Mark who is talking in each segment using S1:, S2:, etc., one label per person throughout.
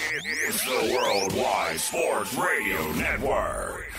S1: It's the Worldwide Sports Radio Network.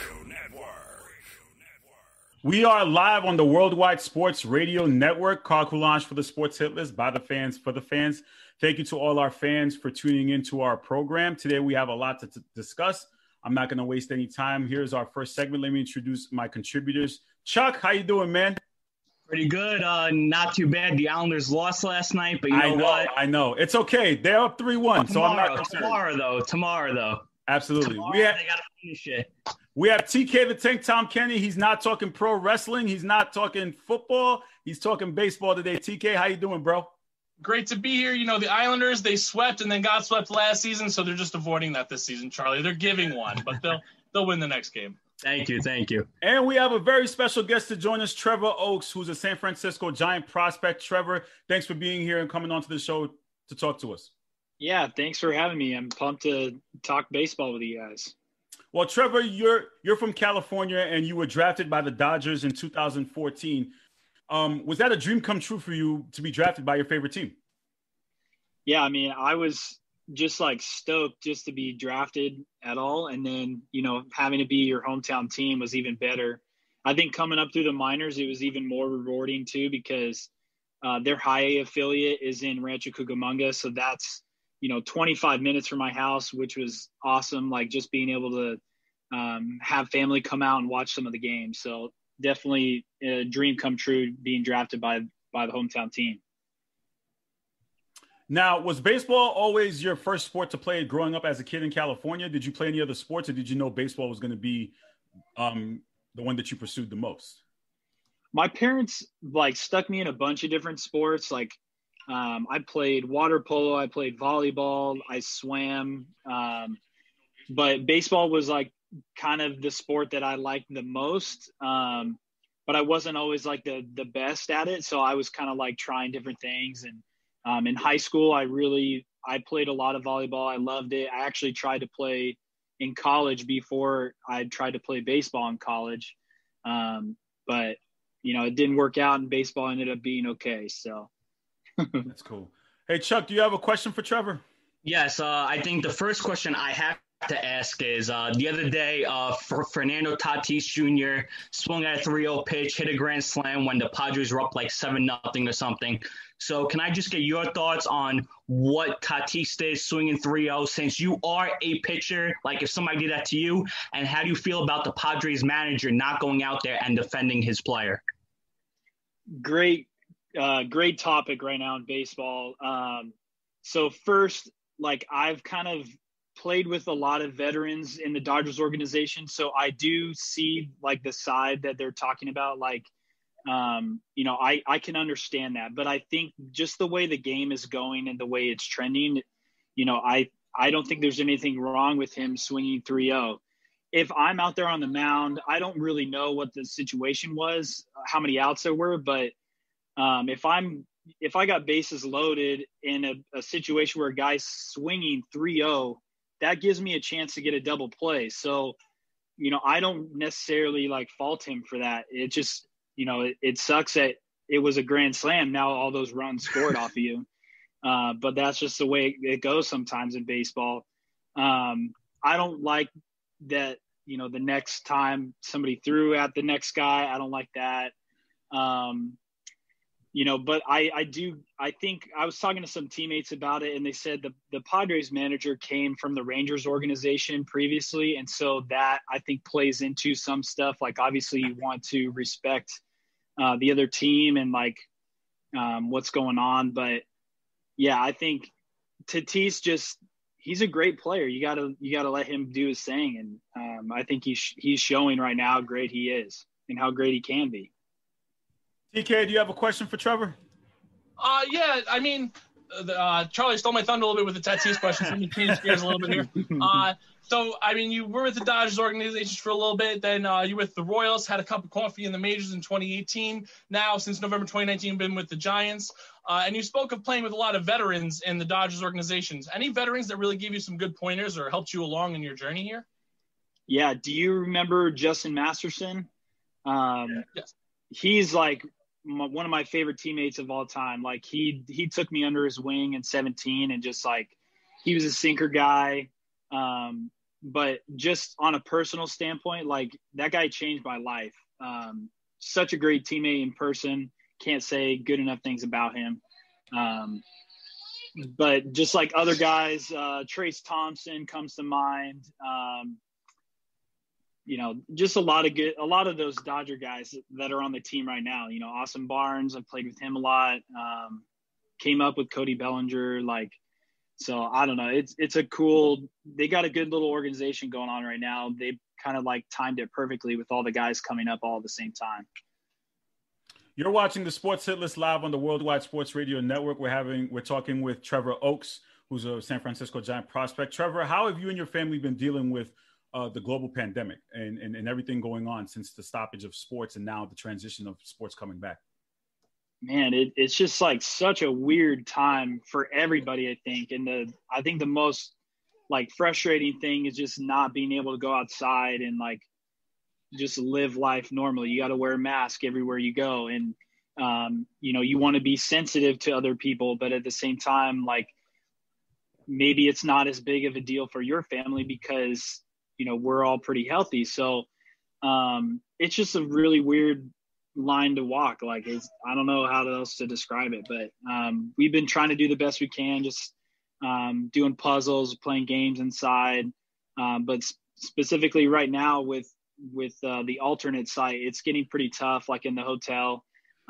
S2: We are live on the Worldwide Sports Radio Network. Carl Coulage for the Sports Hit List, by the fans, for the fans. Thank you to all our fans for tuning into our program. Today we have a lot to discuss. I'm not going to waste any time. Here's our first segment. Let me introduce my contributors. Chuck, how you doing, man?
S3: Pretty good. Not too bad. The Islanders lost last night, but you know what?
S2: I know. It's okay. They're up 3-1, so I'm not concerned.
S3: Tomorrow, though.
S2: Absolutely.
S3: Tomorrow, they got to finish it.
S2: We have TK the Tank, Tom Kenny. He's not talking pro wrestling. He's not talking football. He's talking baseball today. TK, how you doing, bro?
S4: Great to be here. You know, the Islanders, they swept and then got swept last season, so they're just avoiding that this season, Charlie. They're giving one, but they'll win the next game.
S3: Thank you.
S2: And we have a very special guest to join us, Trevor Oaks, who's a San Francisco Giant prospect. Trevor, thanks for being here and coming onto the show to talk to us.
S5: Yeah, thanks for having me. I'm pumped to talk baseball with you guys.
S2: Well, Trevor, you're from California and you were drafted by the Dodgers in 2014. Was that a dream come true for you to be drafted by your favorite team?
S5: Yeah, I mean, I was just like stoked just to be drafted at all. And then, you know, having to be your hometown team was even better. I think coming up through the minors, it was even more rewarding too, because their high A affiliate is in Rancho Cucamonga. So that's, 25 minutes from my house, which was awesome. Like just being able to have family come out and watch some of the games. So definitely a dream come true being drafted by the hometown team.
S2: Now, was baseball always your first sport to play growing up as a kid in California? Did you play any other sports, or did you know baseball was going to be the one that you pursued the most?
S5: My parents stuck me in a bunch of different sports. I played water polo, I played volleyball, I swam. But baseball was kind of the sport that I liked the most. But I wasn't always the best at it. So I was kind of trying different things. And in high school, I played a lot of volleyball. I loved it. I actually tried to play in college before I tried to play baseball in college. But, it didn't work out, and baseball ended up being okay. So
S2: that's cool. Hey, Chuck, do you have a question for Trevor?
S3: Yes. I think the first question I have to ask is the other day, Fernando Tatis Jr. swung at a 3-0 pitch, hit a grand slam when the Padres were up 7-0 or something. So can I just get your thoughts on what Tatis did swinging 3-0, since you are a pitcher, if somebody did that to you, and how do you feel about the Padres manager not going out there and defending his player?
S5: Great topic right now in baseball. So first, I've kind of played with a lot of veterans in the Dodgers organization. So I do see the side that they're talking about. I can understand that, but I think just the way the game is going and the way it's trending, I don't think there's anything wrong with him swinging 3-0. If I'm out there on the mound, I don't really know what the situation was, how many outs there were, but if I got bases loaded in a situation where a guy's swinging 3-0, that gives me a chance to get a double play. So, I don't necessarily fault him for that. It just, it sucks that it was a grand slam. Now all those runs scored off of you. But that's just the way it goes sometimes in baseball. I don't like that, the next time somebody threw at the next guy, I don't like that. But I think I was talking to some teammates about it, and they said the Padres manager came from the Rangers organization previously. And so that I think plays into some stuff. Obviously you want to respect the other team and what's going on. But yeah, I think Tatis he's a great player. You gotta let him do his thing. And I think he's showing right now how great he is and how great he can be.
S2: TK, do you have a question for Trevor?
S4: Yeah, I mean, Charlie stole my thunder a little bit with the Tatis question. So let me change gears a little bit here. So, I mean, you were with the Dodgers organizations for a little bit. Then you were with the Royals, had a cup of coffee in the majors in 2018. Now, since November 2019, you've been with the Giants. And you spoke of playing with a lot of veterans in the Dodgers organizations. Any veterans that really gave you some good pointers or helped you along in your journey here?
S5: Yeah. Do you remember Justin Masterson?
S4: Yes.
S5: He's one of my favorite teammates of all time. He took me under his wing in 17 and just he was a sinker guy. But just on a personal standpoint, like that guy changed my life. Such a great teammate in person. Can't say good enough things about him. But just like other guys, Trace Thompson comes to mind. Just a lot of those Dodger guys that are on the team right now. Austin Barnes, I've played with him a lot. Came up with Cody Bellinger, so I don't know. They got a good little organization going on right now. They kind of timed it perfectly with all the guys coming up all at the same time.
S2: You're watching the Sports Hit List live on the Worldwide Sports Radio Network. We're talking with Trevor Oaks, who's a San Francisco Giant prospect. Trevor, how have you and your family been dealing with the global pandemic and everything going on since the stoppage of sports and now the transition of sports coming back?
S5: Man, it's just such a weird time for everybody, I think. And I think the most frustrating thing is just not being able to go outside and just live life normally. You got to wear a mask everywhere you go. And, you want to be sensitive to other people, but at the same time, maybe it's not as big of a deal for your family because, we're all pretty healthy. So it's just a really weird line to walk. I don't know how else to describe it, but we've been trying to do the best we can, just doing puzzles, playing games inside. But specifically right now with the alternate site, it's getting pretty tough, in the hotel.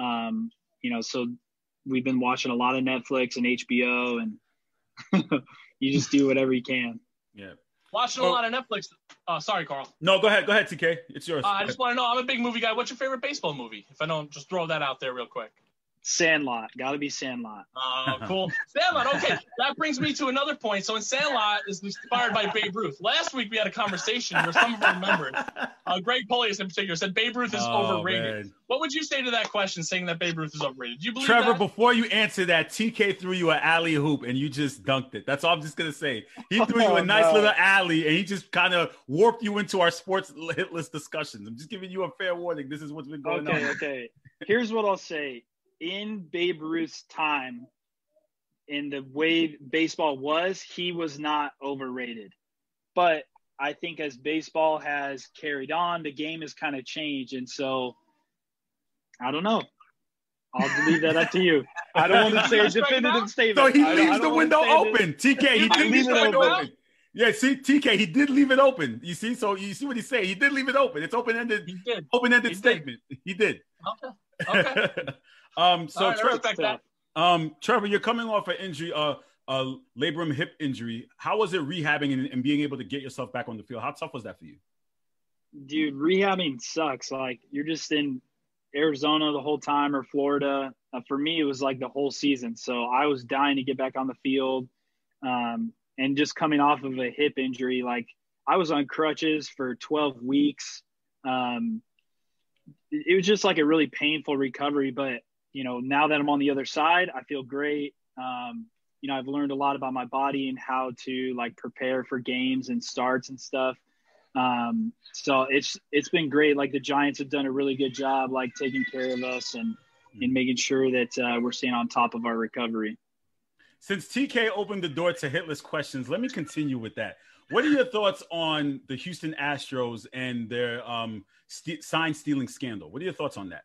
S5: So we've been watching a lot of Netflix and HBO, and you just do whatever you can.
S2: Yeah.
S4: Watching a lot of Netflix. Sorry, Carl.
S2: No, go ahead, TK. It's yours.
S4: I just want to know, I'm a big movie guy. What's your favorite baseball movie? If I don't, just throw that out there real quick.
S5: Sandlot. Got to be Sandlot.
S4: Oh, cool. Sandlot. Okay. That brings me to another point. So in Sandlot is inspired by Babe Ruth. Last week we had a conversation where some of our members, Greg Polius in particular, said Babe Ruth is overrated. Man. What would you say to that question, saying that Babe Ruth is overrated? Do you believe
S2: Trevor,
S4: that?
S2: before you answer that, TK threw you an alley hoop and you just dunked it. That's all I'm just going to say. He threw you a nice little alley and he just kind of warped you into our sports hit list discussions. I'm just giving you a fair warning. This is what's been going on.
S5: Okay. Here's what I'll say. In Babe Ruth's time, in the way baseball was, he was not overrated. But I think as baseball has carried on, the game has kind of changed. And so, I don't know. I'll leave that up to you. I don't want to say a definitive statement.
S2: So he leaves the window open. TK, he did leave the window open. Yeah, see, TK, he did leave it open. You see? So you see what he's saying? He did leave it open. It's open-ended.
S4: He did.
S2: Open-ended statement. He did.
S4: Okay.
S2: Trevor, you're coming off an injury, a labrum hip injury. How was it rehabbing and being able to get yourself back on the field? How tough was that for you?
S5: Dude, rehabbing sucks. You're just in Arizona the whole time or Florida. For me, it was the whole season. So I was dying to get back on the field. And just coming off of a hip injury, I was on crutches for 12 weeks. It was just a really painful recovery, but now that I'm on the other side, I feel great. I've learned a lot about my body and how to prepare for games and starts and stuff. So it's been great. The Giants have done a really good job, taking care of us and making sure that we're staying on top of our recovery.
S2: Since TK opened the door to hitless questions, let me continue with that. What are your thoughts on the Houston Astros and their sign stealing scandal? What are your thoughts on that?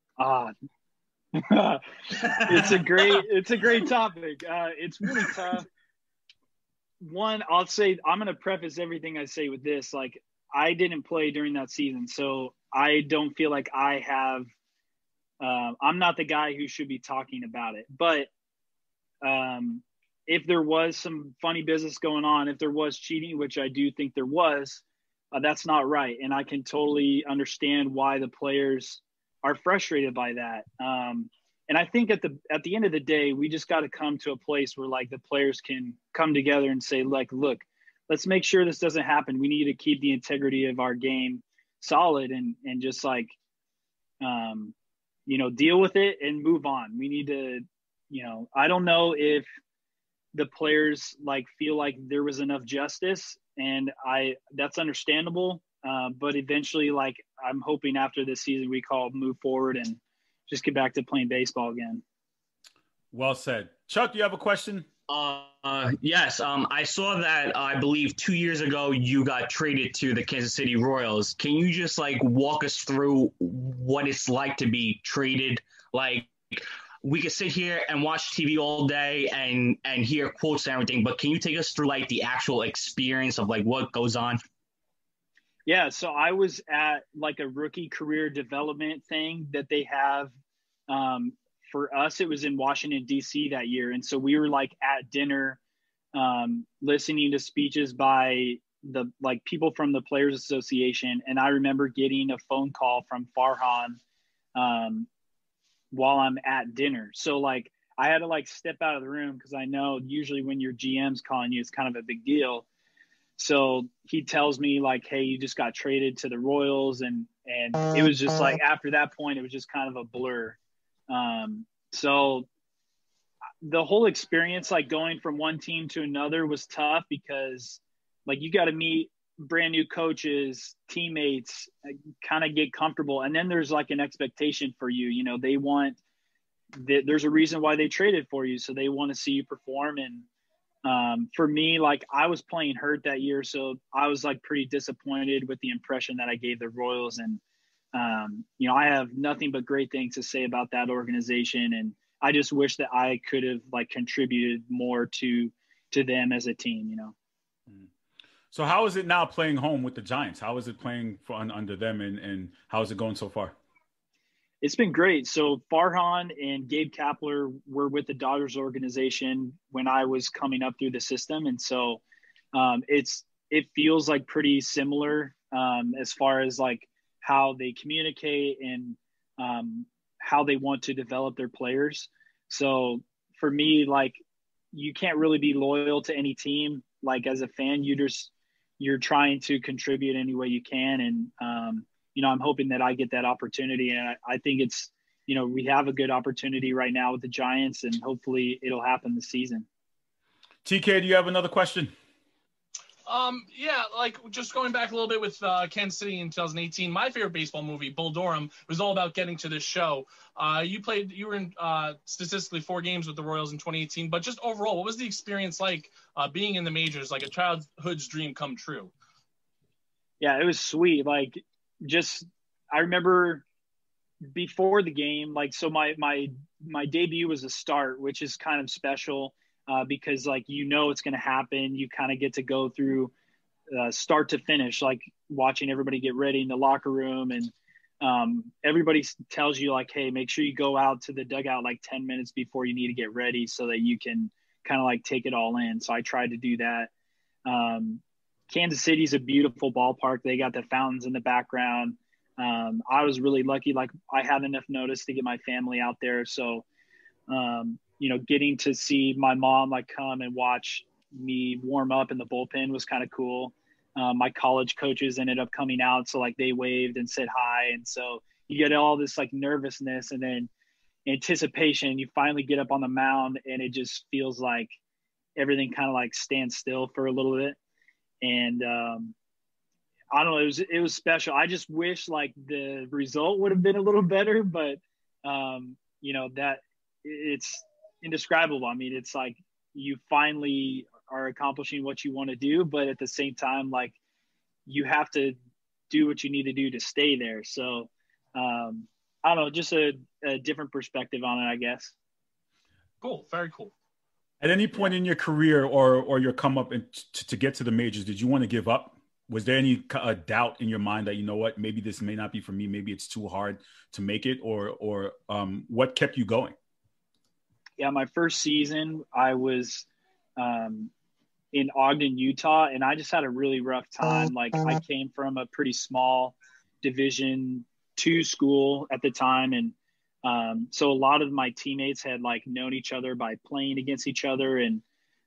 S5: It's a great topic. It's really tough. One, I'll say, I'm going to preface everything I say with this. I didn't play during that season, so I don't feel like I have, I'm not the guy who should be talking about it. But if there was some funny business going on, if there was cheating, which I do think there was, that's not right. And I can totally understand why the players are frustrated by that. And I think at the end of the day, we just got to come to a place where the players can come together and say, look, let's make sure this doesn't happen. We need to keep the integrity of our game solid and just deal with it and move on. We need to, I don't know if the players feel like there was enough justice, and that's understandable. But eventually, I'm hoping after this season, we move forward and just get back to playing baseball again.
S2: Well said. Chuck, you have a question?
S3: Yes. I saw that. I believe 2 years ago you got traded to the Kansas City Royals. Can you just like walk us through what it's like to be traded? Like, we could sit here and watch TV all day and hear quotes and everything, but can you take us through like the actual experience of like what goes on?
S5: Yeah, so I was at like a rookie career development thing that they have. Um, for us, it was in Washington, D.C. that year. And so we were like at dinner, listening to speeches by the like people from the Players Association. And I remember getting a phone call from Farhan while I'm at dinner. So like I had to like step out of the room because I know usually when your GM's calling you, it's kind of a big deal. So he tells me like, hey, you just got traded to the Royals. And it was just like, after that point, it was just kind of a blur. So the whole experience, like going from one team to another was tough because like you got to meet brand new coaches, teammates, kind of get comfortable. And then there's like an expectation for you, you know, there's a reason why they traded for you. So they want to see you perform. And for me, like I was playing hurt that year. So I was like pretty disappointed with the impression that I gave the Royals. And, you know, I have nothing but great things to say about that organization. And I just wish that I could have like contributed more to them as a team, you know?
S2: So how is it now playing home with the Giants? How is it playing under them and how is it going so far?
S5: It's been great. So Farhan and Gabe Kapler were with the Dodgers organization when I was coming up through the system. And so it feels like pretty similar as far as like how they communicate and how they want to develop their players. So for me, like you can't really be loyal to any team. Like as a fan, you're trying to contribute any way you can. And, you know, I'm hoping that I get that opportunity. And I think it's, you know, we have a good opportunity right now with the Giants and hopefully it'll happen this season.
S2: TK, do you have another question?
S4: Yeah, like just going back a little bit with Kansas City in 2018, my favorite baseball movie, Bull Durham, was all about getting to this show. You were in statistically 4 games with the Royals in 2018, but just overall, what was the experience like being in the majors, like a childhood's dream come true?
S5: Yeah, it was sweet. Like I remember before the game, like, so my debut was a start, which is kind of special. Because like, you know, it's going to happen. You kind of get to go through start to finish, like watching everybody get ready in the locker room. And everybody tells you like, hey, make sure you go out to the dugout like 10 minutes before you need to get ready so that you can kind of like take it all in. So I tried to do that. Kansas City's a beautiful ballpark. They got the fountains in the background. I was really lucky. Like I had enough notice to get my family out there. So, you know, getting to see my mom like come and watch me warm up in the bullpen was kind of cool. My college coaches ended up coming out. So like they waved and said hi. And so you get all this like nervousness and then anticipation. You finally get up on the mound and it just feels like everything kind of like stands still for a little bit. And I don't know, it was special. I just wish like the result would have been a little better, but you know, that it's indescribable. I mean, it's like you finally are accomplishing what you want to do, but at the same time, like you have to do what you need to do to stay there. So I don't know, just a different perspective on it, I guess.
S4: Cool. Very cool.
S2: At any point in your career or your come up to get to the majors, did you want to give up? Was there any doubt in your mind that, you know what, maybe this may not be for me, maybe it's too hard to make it, or what kept you going?
S5: Yeah, my first season, I was in Ogden, Utah, and I just had a really rough time. Like I came from a pretty small Division II school at the time, and so a lot of my teammates had like known each other by playing against each other, and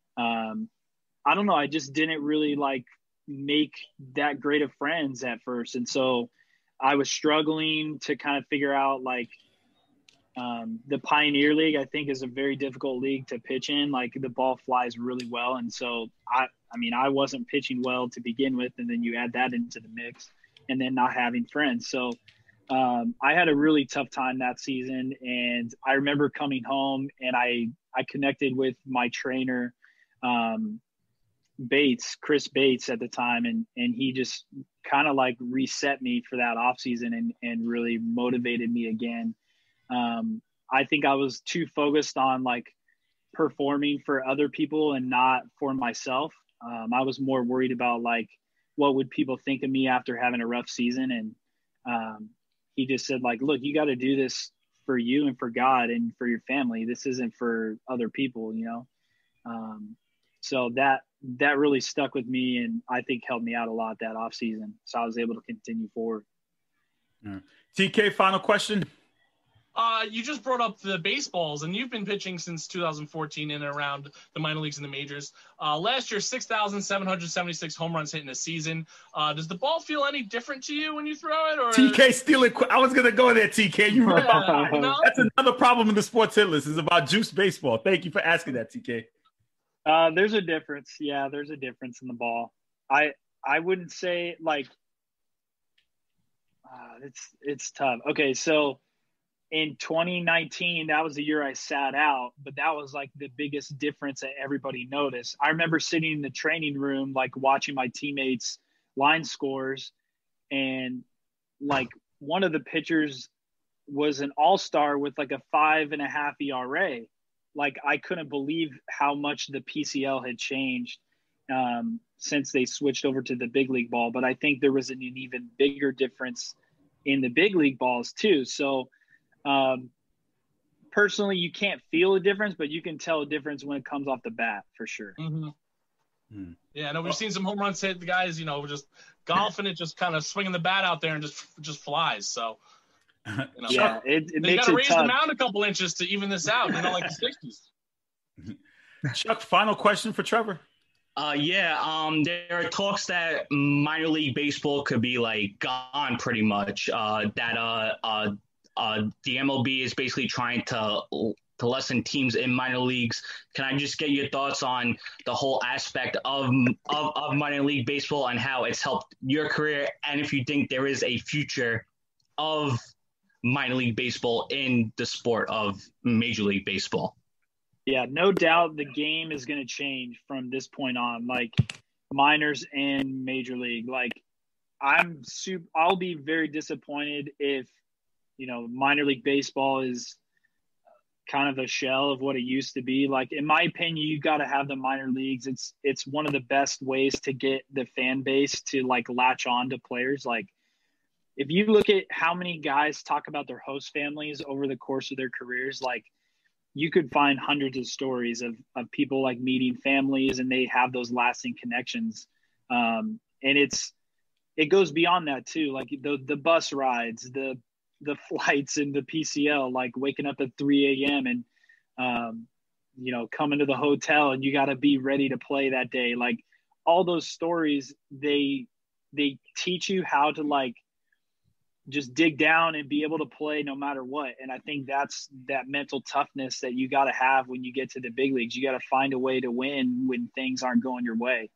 S5: I don't know, I just didn't really like make that great of friends at first, and so I was struggling to kind of figure out like the Pioneer League, I think, is a very difficult league to pitch in. Like the ball flies really well. And so I mean, I wasn't pitching well to begin with. And then you add that into the mix and then not having friends. So I had a really tough time that season, and I remember coming home and I connected with my trainer, Chris Bates at the time, and he just kind of like reset me for that off season and really motivated me again. I think I was too focused on like performing for other people and not for myself. I was more worried about like what would people think of me after having a rough season, and he just said like, look, you got to do this for you and for God and for your family. This isn't for other people, you know? So that really stuck with me, and I think helped me out a lot that off season. So I was able to continue forward.
S2: TK, final question.
S4: You just brought up the baseballs, and you've been pitching since 2014 in and around the minor leagues and the majors. Last year, 6,776 home runs hit in a season. Does the ball feel any different to you when you throw it? Or
S2: TK stealing. I was going to go there, TK. You were
S4: no?
S2: That's another problem in the sports hit list is about juice baseball. Thank you for asking that, TK.
S5: There's a difference. Yeah, there's a difference in the ball. I wouldn't say like it's tough. Okay, so in 2019, that was the year I sat out, but that was like the biggest difference that everybody noticed. I remember sitting in the training room, like watching my teammates' line scores, and like one of the pitchers was an all-star with like a 5.5 ERA. Like I couldn't believe how much the PCL had changed since they switched over to the big league ball. But I think there was an even bigger difference in the big league balls too. So personally, you can't feel a difference, but you can tell a difference when it comes off the bat for sure.
S4: Mm-hmm. Yeah, no, we've seen some home runs hit. The guys, just golfing it, just kind of swinging the bat out there and just flies. So,
S5: yeah, it
S4: they
S5: makes
S4: got to
S5: it
S4: raise
S5: tough.
S4: the mound a couple inches to even this out, like the 60s.
S2: Chuck, final question for Trevor.
S3: There are talks that minor league baseball could be like gone pretty much. The MLB is basically trying to lessen teams in minor leagues. Can I just get your thoughts on the whole aspect of minor league baseball and how it's helped your career, and if you think there is a future of minor league baseball in the sport of Major League Baseball?
S5: Yeah, no doubt the game is going to change from this point on, like minors and major league. Like I'll be very disappointed if, minor league baseball is kind of a shell of what it used to be. Like, in my opinion, you got to have the minor leagues. It's one of the best ways to get the fan base to like latch on to players. Like, if you look at how many guys talk about their host families over the course of their careers, like you could find hundreds of stories of people like meeting families and they have those lasting connections. And it goes beyond that too. Like the bus rides, the flights in the PCL, like waking up at 3 a.m. and, coming to the hotel and you got to be ready to play that day. Like all those stories, they teach you how to like just dig down and be able to play no matter what. And I think that's that mental toughness that you got to have when you get to the big leagues. You got to find a way to win when things aren't going your way.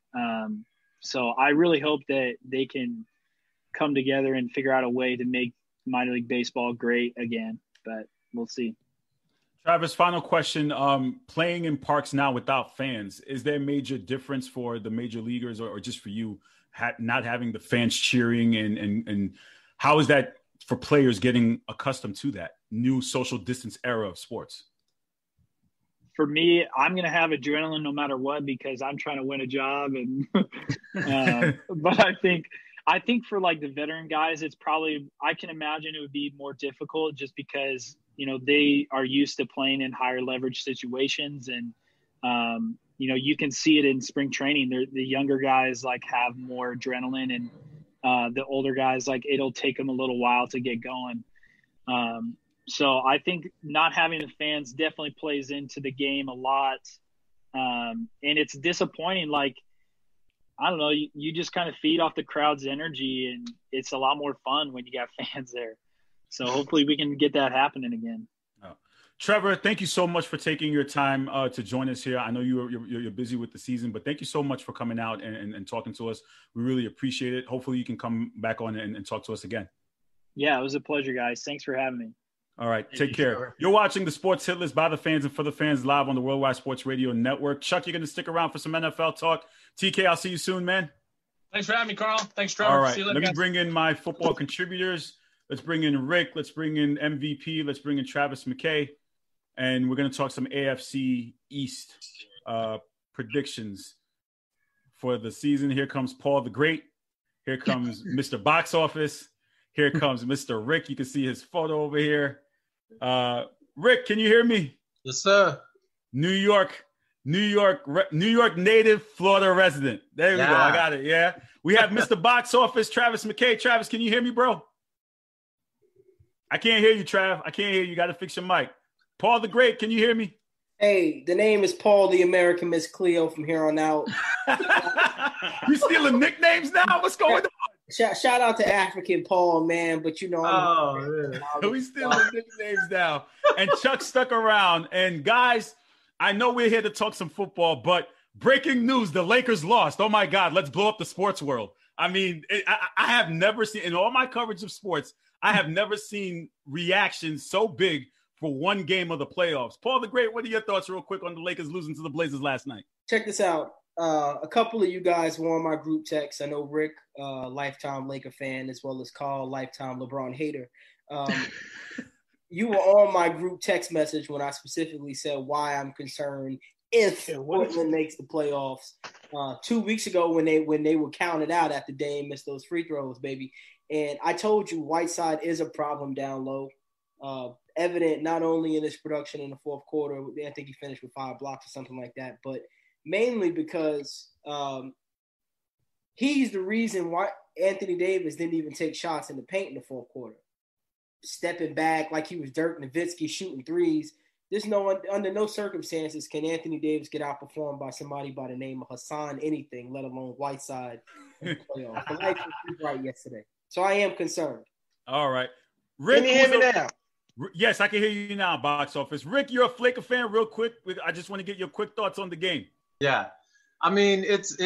S5: So I really hope that they can come together and figure out a way to make minor league baseball great again, but we'll see.
S2: Travis, final question. Playing in parks now without fans, is there a major difference for the major leaguers or just for you not having the fans cheering and how is that for players getting accustomed to that new social distance era of sports?
S5: For me, I'm going to have adrenaline no matter what because I'm trying to win a job. And but I think for like the veteran guys, it's probably, I can imagine it would be more difficult just because, they are used to playing in higher leverage situations. And, you can see it in spring training. The younger guys like have more adrenaline and the older guys, like it'll take them a little while to get going. So I think not having the fans definitely plays into the game a lot. And it's disappointing. Like, I don't know, you just kind of feed off the crowd's energy and it's a lot more fun when you got fans there. So hopefully we can get that happening again.
S2: Trevor, thank you so much for taking your time to join us here. I know you're busy with the season, but thank you so much for coming out and talking to us. We really appreciate it. Hopefully you can come back on and talk to us again.
S5: Yeah, it was a pleasure, guys. Thanks for having me.
S2: All right, take care. You're watching the Sports Hit List by the fans and for the fans live on the Worldwide Sports Radio Network. Chuck, you're going to stick around for some NFL talk. TK, I'll see you soon, man.
S4: Thanks for having me, Carl. Thanks, Trevor.
S2: All right,
S4: See you later,
S2: let me
S4: guys.
S2: bring in my football contributors. Let's bring in Rick. Let's bring in MVP. Let's bring in Travis McKay. And we're going to talk some AFC East predictions for the season. Here comes Paul the Great. Here comes Mr. Box Office. Here comes Mr. Rick. You can see his photo over here. Rick, can you hear me?
S6: Yes, sir.
S2: New York native, Florida resident. There we go. I got it. Yeah. We have Mr. Box Office, Travis McKay. Travis, can you hear me, bro? I can't hear you, Trav. I can't hear you. Got to fix your mic. Paul the Great, can you hear me?
S7: Hey, the name is Paul the American Miss Cleo from here on out.
S2: You stealing nicknames now? What's going on?
S7: Shout out to African Paul, man. But you know,
S2: we stealing nicknames now. And Chuck stuck around. And guys, I know we're here to talk some football, but breaking news: the Lakers lost. Oh my God! Let's blow up the sports world. I mean, I have never seen in all my coverage of sports. I have never seen reactions so big for one game of the playoffs. Paul the Great, what are your thoughts real quick on the Lakers losing to the Blazers last night?
S7: Check this out. A couple of you guys were on my group text. I know Rick, lifetime Laker fan, as well as Carl, lifetime LeBron hater. You were on my group text message when I specifically said why I'm concerned if Portland makes the playoffs. 2 weeks ago when they were counted out after Dame missed those free throws, baby. And I told you Whiteside is a problem down low. Evident not only in his production in the fourth quarter, I think he finished with 5 blocks or something like that, but mainly because he's the reason why Anthony Davis didn't even take shots in the paint in the fourth quarter. Stepping back like he was Dirk Nowitzki shooting threes. Under no circumstances can Anthony Davis get outperformed by somebody by the name of Hassan anything, let alone Whiteside in the playoffs. The light was right yesterday. So I am concerned.
S2: All right. Rick,
S6: can you hear me now?
S2: Yes, I can hear you now, Box Office. Rick, you're a Laker fan real quick. I just want to get your quick thoughts on the game.
S6: Yeah. I mean, it's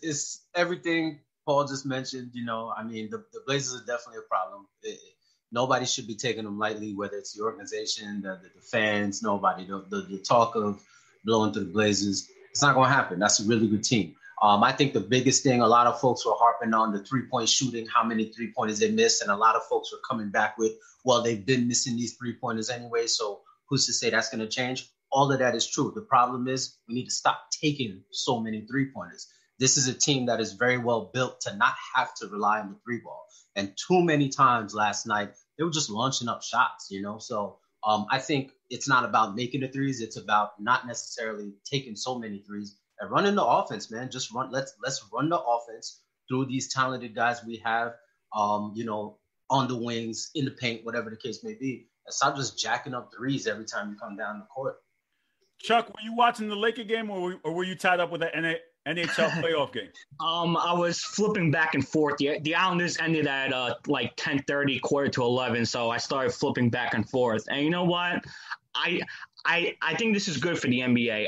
S6: everything Paul just mentioned. You know, I mean, the Blazers are definitely a problem. Nobody should be taking them lightly, whether it's the organization, the fans, nobody. The talk of blowing through the Blazers, it's not going to happen. That's a really good team. I think the biggest thing, a lot of folks were harping on the three-point shooting, how many three-pointers they missed, and a lot of folks were coming back with, well, they've been missing these three-pointers anyway, so who's to say that's going to change? All of that is true. The problem is we need to stop taking so many three-pointers. This is a team that is very well built to not have to rely on the three ball. And too many times last night, they were just launching up shots, you know? So I think it's not about making the threes. It's about not necessarily taking so many threes and running the offense, man. Just run. Let's run the offense through these talented guys we have, you know, on the wings, in the paint, whatever the case may be. And stop just jacking up threes every time you come down the court.
S2: Chuck, were you watching the Laker game or were you tied up with the NHL playoff game?
S3: I was flipping back and forth. The Islanders ended at like 10:30, quarter to 11. So I started flipping back and forth. And you know what? I think this is good for the NBA.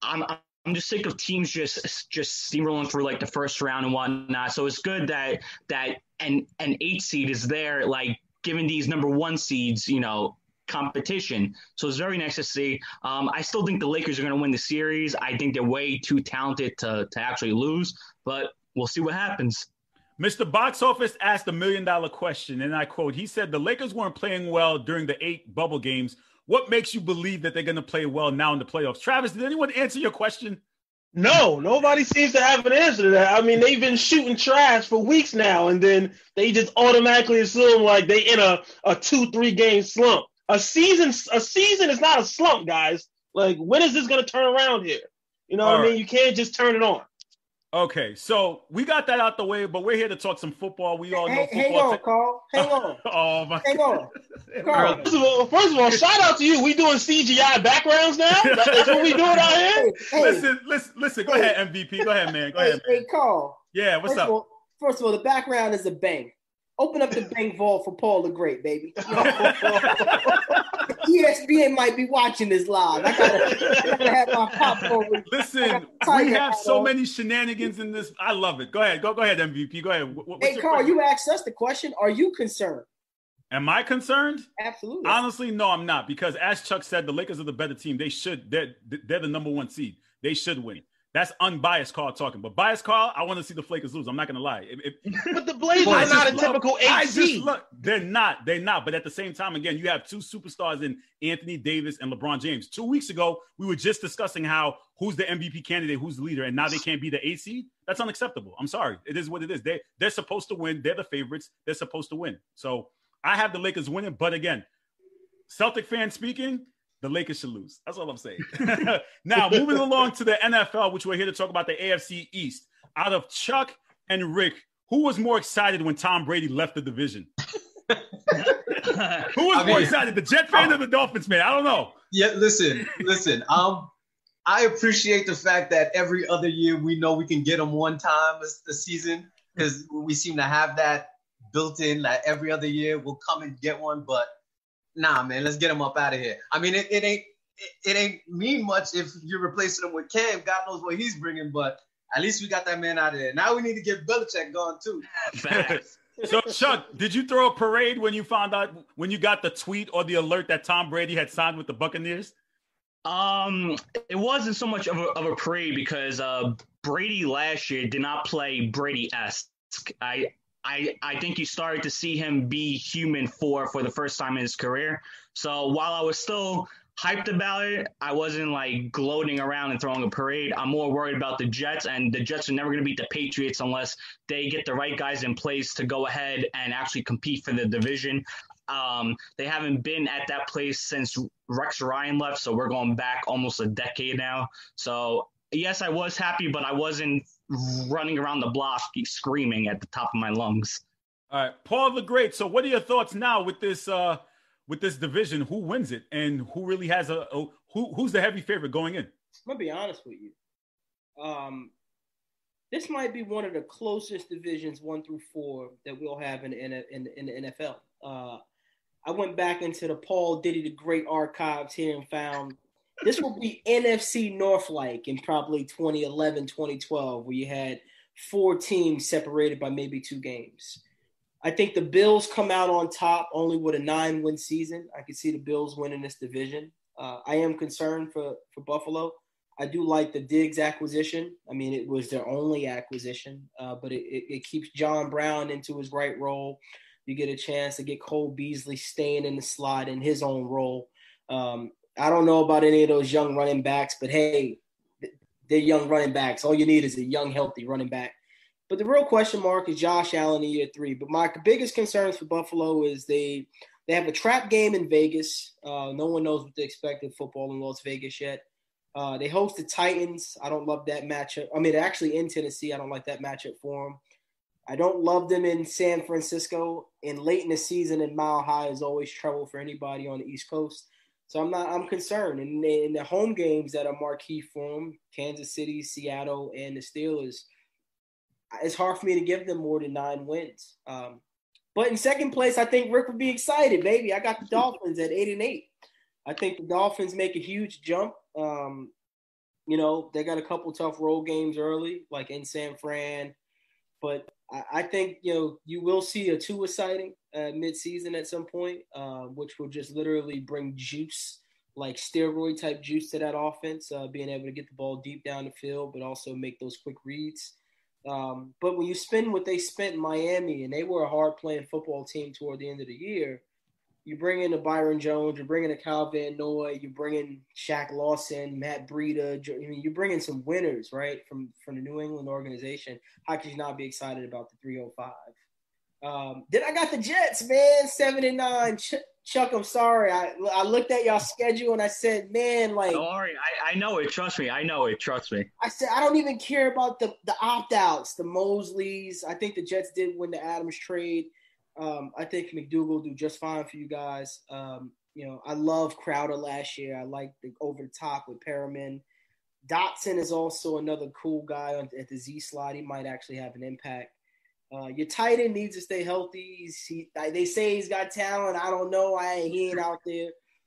S3: I'm just sick of teams just steamrolling through like the first round and whatnot. So it's good that an 8 seed is there, like giving these number 1 seeds, you know, competition. So it's very nice to see. I still think the Lakers are going to win the series. I think they're way too talented to actually lose, but we'll see what happens.
S2: Mr. Box Office asked $1 million question, and I quote, he said, the Lakers weren't playing well during the 8 bubble games. What makes you believe that they're going to play well now in the playoffs? Travis, did anyone answer your question?
S8: No, nobody seems to have an answer to that. I mean, they've been shooting trash for weeks now, and then they just automatically assume like they in a 2-3 game slump. A season is not a slump, guys. Like, when is this going to turn around here? You know what I mean? You can't just turn it on. Okay,
S2: so we got that out the way, but we're here to talk some football. We all know football.
S7: Hang on, Carl. Hang on.
S2: Oh, my
S7: Hang on.
S2: Carl.
S8: First of all, shout out to you. We doing CGI backgrounds now? That's what we doing out here?
S2: Hey, listen. Go ahead, MVP. Go ahead, man. Go ahead, man.
S7: Hey, Carl.
S2: Yeah, what's up?
S7: First of all, the background is a bank. Open up the bank vault for Paul the Great, baby. ESPN might be watching this live. I gotta have my popcorn.
S2: Listen, we have so many shenanigans in this. I love it. Go ahead. Go ahead, MVP. Go ahead.
S7: Hey, Carl, you asked us the question. Are you concerned?
S2: Am I concerned?
S7: Absolutely.
S2: Honestly, no, I'm not. Because as Chuck said, the Lakers are the better team. They're the number one seed. They should win. That's unbiased Carl talking. But biased Carl, I want to see the Lakers lose. I'm not going to lie.
S8: But the Blazers are not a typical 8 seed.
S2: They're not. But at the same time, again, you have two superstars in Anthony Davis and LeBron James. 2 weeks ago, we were just discussing who's the MVP candidate, who's the leader, and now they can't be the 8 seed. That's unacceptable. I'm sorry. It is what it is. They're supposed to win. They're the favorites. They're supposed to win. So I have the Lakers winning. But again, Celtic fan speaking, the Lakers should lose. That's all I'm saying. Now, moving along to the NFL, which we're here to talk about the AFC East. Out of Chuck and Rick, who was more excited when Tom Brady left the division? Who was more excited, the Jet fan or the Dolphins fan? I don't know.
S6: Yeah, listen. I appreciate the fact that every other year we know we can get them one time a season because we seem to have that built in that every other year we'll come and get one, but nah, man, let's get him up out of here. I mean, it ain't mean much if you're replacing him with Cam. God knows what he's bringing, but at least we got that man out of there. Now we need to get Belichick going too.
S2: So, Chuck, did you throw a parade when you found out, when you got the tweet or the alert that Tom Brady had signed with the Buccaneers?
S3: It wasn't so much of a parade because Brady last year did not play Brady-esque. I think you started to see him be human for the first time in his career. So while I was still hyped about it, I wasn't like gloating around and throwing a parade. I'm more worried about the Jets, and the Jets are never going to beat the Patriots unless they get the right guys in place to go ahead and actually compete for the division. They haven't been at that place since Rex Ryan left, so we're going back almost a decade now. So yes, I was happy, but I wasn't running around the block screaming at the top of my lungs.
S2: All right, Paul the Great. So what are your thoughts now with this division? Who wins it, and who really has who's the heavy favorite going in?
S7: I'm gonna be honest with you. This might be one of the closest divisions 1 through 4 that we'll have in the NFL. I went back into the Paul Diddy the Great archives here and found this will be NFC North-like in probably 2011, 2012, where you had 4 teams separated by maybe 2 games. I think the Bills come out on top only with a 9-win season. I can see the Bills winning this division. I am concerned for Buffalo. I do like the Diggs acquisition. I mean, it was their only acquisition, but it keeps John Brown into his right role. You get a chance to get Cole Beasley staying in the slot in his own role. I don't know about any of those young running backs, but hey, they're young running backs. All you need is a young, healthy running back. But the real question mark is Josh Allen in year 3. But my biggest concerns for Buffalo is they have a trap game in Vegas. No one knows what to expect in football in Las Vegas yet. They host the Titans. I don't love that matchup. I mean, actually in Tennessee, I don't like that matchup for them. I don't love them in San Francisco. And late in the season in Mile High is always trouble for anybody on the East Coast. So I'm concerned. And in the home games that are marquee for them, Kansas City, Seattle, and the Steelers, it's hard for me to give them more than 9 wins. But in second place, I think Rick would be excited, baby. I got the Dolphins at 8-8. I think the Dolphins make a huge jump. They got a couple tough road games early, like in San Fran. But I think, you will see a Tua sighting mid-season at some point, which will just literally bring juice, like steroid-type juice to that offense, being able to get the ball deep down the field, but also make those quick reads. But when you spend what they spent in Miami, and they were a hard-playing football team toward the end of the year, you bring in a Byron Jones, you're bringing a Kyle Van Noy, you bring in Shaq Lawson, Matt Breida. I mean, you're bringing some winners, right, from the New England organization. How could you not be excited about the 305? Then I got the Jets, man, 7-9. Chuck, I'm sorry. I looked at y'all schedule and I said, man, like.
S3: Don't worry. I know it. Trust me. I know it. Trust me.
S7: I said, I don't even care about the opt-outs, the Mosleys. I think the Jets did win the Adams trade. I think McDougal will do just fine for you guys. I love Crowder last year. I like the over the top with Perriman. Dotson is also another cool guy at the Z slot. He might actually have an impact. Your tight end needs to stay healthy. They say he's got talent. I don't know. He ain't out there.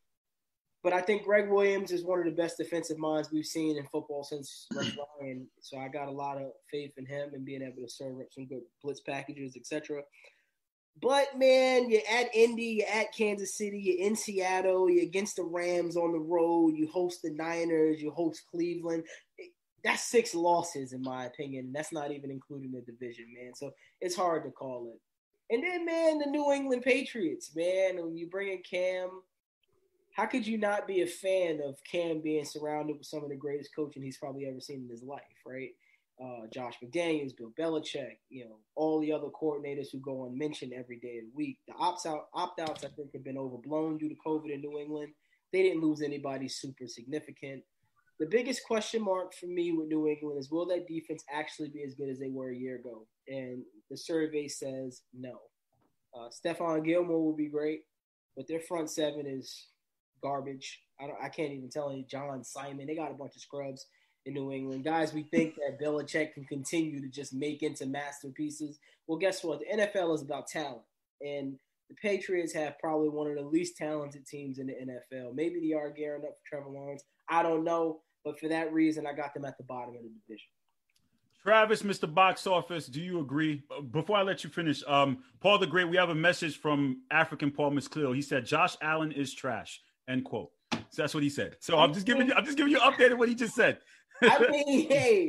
S7: But I think Greg Williams is one of the best defensive minds we've seen in football since Rex Ryan. So I got a lot of faith in him and being able to serve up some good blitz packages, etc. But, man, you're at Indy, you're at Kansas City, you're in Seattle, you're against the Rams on the road, you host the Niners, you host Cleveland. That's 6 losses, in my opinion. That's not even including the division, man. So it's hard to call it. And then, man, the New England Patriots, man, when you bring in Cam, how could you not be a fan of Cam being surrounded with some of the greatest coaching he's probably ever seen in his life, right? Josh McDaniels, Bill Belichick, all the other coordinators who go unmentioned every day of the week. The opt-outs, I think, have been overblown due to COVID in New England. They didn't lose anybody super significant. The biggest question mark for me with New England is, will that defense actually be as good as they were a year ago? And the survey says no. Stephon Gilmore will be great, but their front seven is garbage. I can't even tell you. John Simon, they got a bunch of scrubs in New England. Guys, we think that Belichick can continue to just make into masterpieces. Well, guess what? The NFL is about talent. And the Patriots have probably one of the least talented teams in the NFL. Maybe they are gearing up for Trevor Lawrence. I don't know. But for that reason, I got them at the bottom of the division.
S2: Travis, Mr. Box Office, do you agree? Before I let you finish, Paul the Great, we have a message from African Paul Miscleo. He said, Josh Allen is trash, end quote. So that's what he said. So I'm just giving you updated what he just said.
S7: I mean, hey,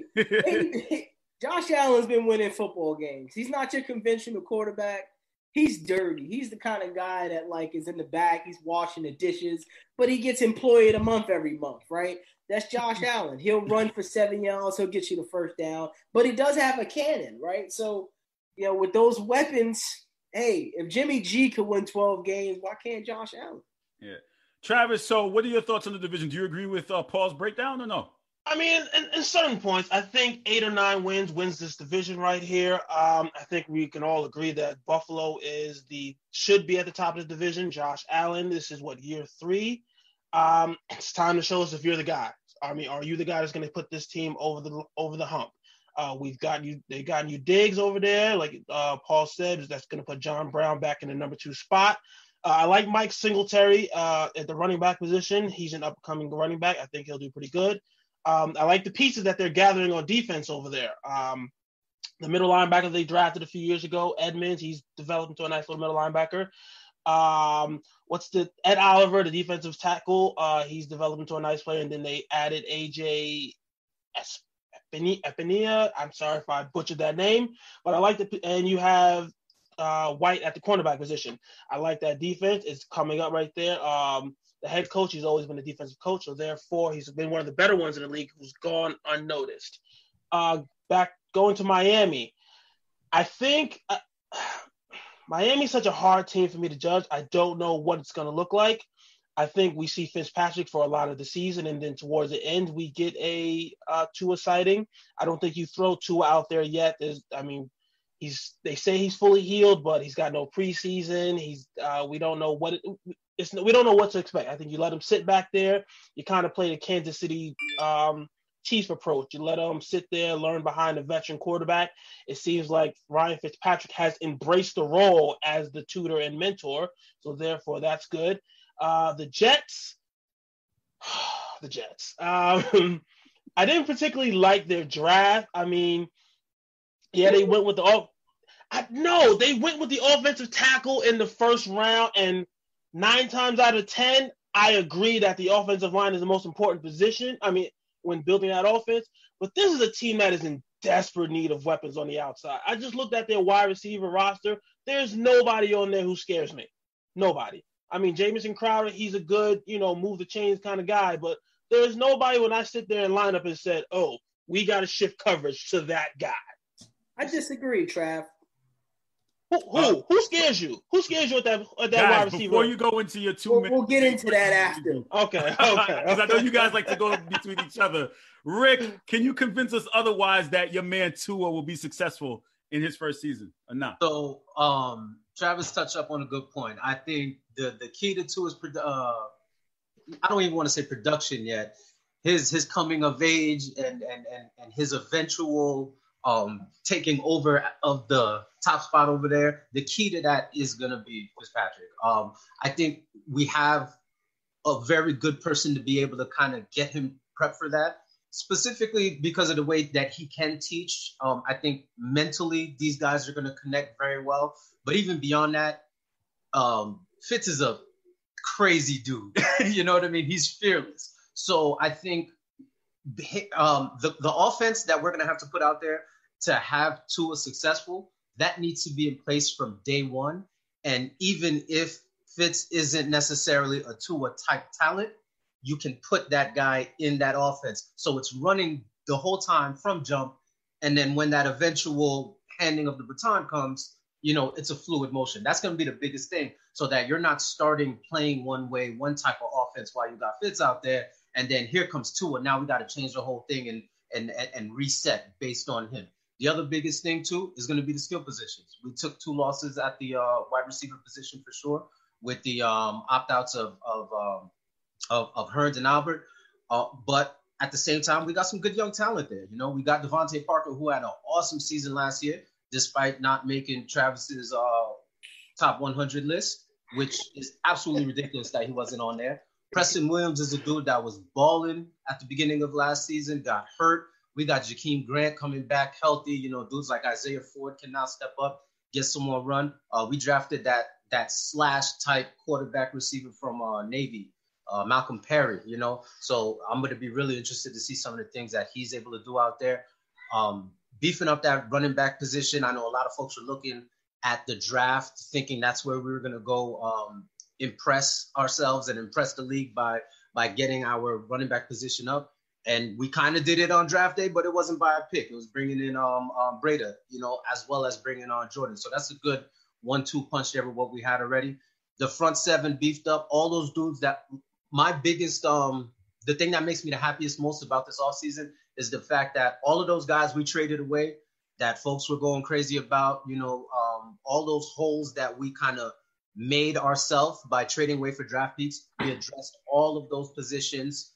S7: Josh Allen's been winning football games. He's not your conventional quarterback. He's dirty. He's the kind of guy that, is in the back. He's washing the dishes, but he gets employee of the month every month, right? That's Josh Allen. He'll run for 7 yards. He'll get you the first down, but he does have a cannon, right? So, with those weapons, hey, if Jimmy G could win 12 games, why can't Josh Allen?
S2: Yeah. Travis, so what are your thoughts on the division? Do you agree with Paul's breakdown or no?
S8: I mean, in certain points, I think 8 or 9 wins this division right here. I think we can all agree that Buffalo should be at the top of the division. Josh Allen, this is year 3. It's time to show us if you're the guy. I mean, are you the guy that's going to put this team over the hump? They got you Diggs over there, like Paul said, that's going to put John Brown back in the number 2 spot. I like Mike Singletary at the running back position. He's an upcoming running back. I think he'll do pretty good. I like the pieces that they're gathering on defense over there. The middle linebacker they drafted a few years ago, Edmonds, he's developed into a nice little middle linebacker. Ed Oliver, the defensive tackle, he's developed into a nice player. And then they added AJ Epinea. I'm sorry if I butchered that name, but I like and you have White at the cornerback position. I like that defense. It's coming up right there. The head coach, he's always been a defensive coach, so therefore he's been one of the better ones in the league who's gone unnoticed. Going to Miami, I think Miami's such a hard team for me to judge. I don't know what it's going to look like. I think we see Fitzpatrick for a lot of the season, and then towards the end we get a Tua sighting. I don't think you throw Tua out there yet. They say he's fully healed, but he's got no preseason. We don't know we don't know what to expect. I think you let him sit back there. You kind of play the Kansas City Chiefs approach. You let him sit there, learn behind a veteran quarterback. It seems like Ryan Fitzpatrick has embraced the role as the tutor and mentor, so therefore that's good. The Jets. I didn't particularly like their draft. I mean, yeah, they went with the offensive tackle in the first round, and 9 times out of 10, I agree that the offensive line is the most important position. I mean, when building that offense, but this is a team that is in desperate need of weapons on the outside. I just looked at their wide receiver roster. There's nobody on there who scares me. Nobody. I mean, Jamison Crowder, he's a good, move the chains kind of guy, but there's nobody when I sit there and line up and said, oh, we got to shift coverage to that guy.
S7: I disagree, Trav.
S8: Who scares you? Who scares you at that wide receiver?
S2: Before you go into your 2 minutes,
S7: we'll get into that after.
S8: Okay.
S2: Because I know you guys like to go between each other. Rick, can you convince us otherwise that your man Tua will be successful in his first season or not?
S6: So, Travis touched up on a good point. I think the key to Tua's I don't even want to say production yet. His coming of age and his eventual taking over of the top spot over there, the key to that is going to be Fitzpatrick. I think we have a very good person to be able to kind of get him prepped for that. specifically because of the way that he can teach. I think mentally these guys are going to connect very well. But even beyond that, Fitz is a crazy dude. You know what I mean? He's fearless. So I think the offense that we're going to have to put out there to have Tua successful, that needs to be in place from day one. And even if Fitz isn't necessarily a Tua type talent, you can put that guy in that offense. So it's running the whole time from jump. And then when that eventual handing of the baton comes, you know, it's a fluid motion. That's going to be the biggest thing, so that you're not starting playing one way, one type of offense while you got Fitz out there. And then here comes Tua. Now we got to change the whole thing and reset based on him. The other biggest thing, too, is going to be the skill positions. We took 2 losses at the wide receiver position for sure, with the opt-outs of Hearns and Albert. But at the same time, we got some good young talent there. You know, we got Devontae Parker, who had an awesome season last year, despite not making Travis's top 100 list, which is absolutely ridiculous that he wasn't on there. Preston Williams is a dude that was balling at the beginning of last season, got hurt. We got Jakeem Grant coming back healthy. You know, dudes like Isaiah Ford can now step up, get some more run. We drafted that slash type quarterback receiver from Navy, Malcolm Perry, you know. So I'm going to be really interested to see some of the things that he's able to do out there. Beefing up that running back position. I know a lot of folks are looking at the draft thinking that's where we were going to go impress ourselves and impress the league by getting our running back position up. And we kind of did it on draft day, but it wasn't by a pick. It was bringing in Breda, you know, as well as bringing on Jordan. So that's a good 1-2 punch there with what we had already. The front 7 beefed up, all those dudes that my biggest, the thing that makes me the happiest most about this offseason is the fact that all of those guys we traded away that folks were going crazy about, you know, all those holes that we kind of made ourselves by trading away for draft picks, we addressed all of those positions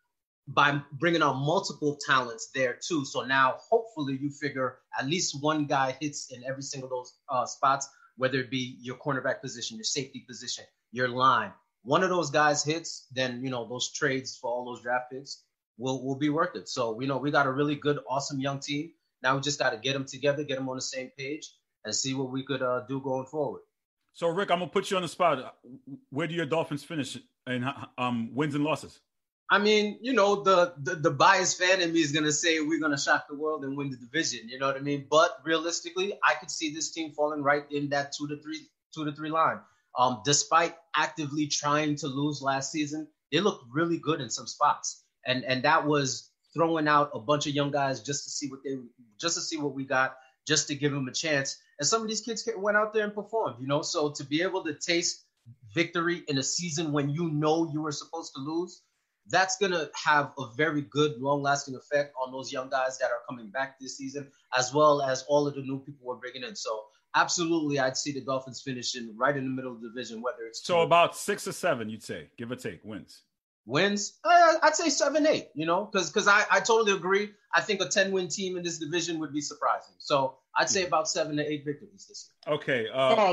S6: by bringing on multiple talents there too. So now hopefully you figure at least one guy hits in every single of those spots, whether it be your cornerback position, your safety position, your line. One of those guys hits, then, you know, those trades for all those draft picks will be worth it. So, you know, we got a really good, awesome young team. Now we just got to get them together, get them on the same page, and see what we could do going forward.
S2: So, Rick, I'm going to put you on the spot. Where do your Dolphins finish in wins and losses?
S6: I mean, you know, the biased fan in me is going to say we're going to shock the world and win the division. You know what I mean? But realistically, I could see this team falling right in that 2 to 3 line. Despite actively trying to lose last season, they looked really good in some spots. And that was throwing out a bunch of young guys just to see what we got, just to give them a chance. And some of these kids went out there and performed, you know. So to be able to taste victory in a season when you know you were supposed to lose, that's going to have a very good, long-lasting effect on those young guys that are coming back this season, as well as all of the new people we're bringing in. So absolutely, I'd see the Dolphins finishing right in the middle of the division, whether it's
S2: so about 6 or 7, you'd say, give or take, wins.
S6: I'd say 7-8, you know, because I totally agree. I think a 10-win team in this division would be surprising. So I'd say about 7 to 8 victories this year.
S2: Okay.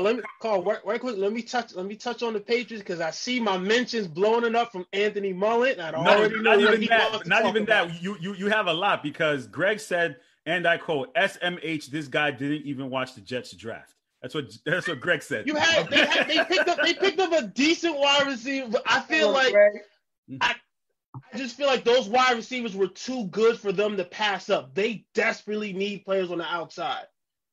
S8: Let me touch on the Patriots, because I see my mentions blowing it up from Anthony Mullen.
S2: Not even that. You have a lot, because Greg said, and I quote, SMH, this guy didn't even watch the Jets draft. That's what Greg said.
S8: They picked up a decent wide receiver. I feel like I just feel like those wide receivers were too good for them to pass up. They desperately need players on the outside.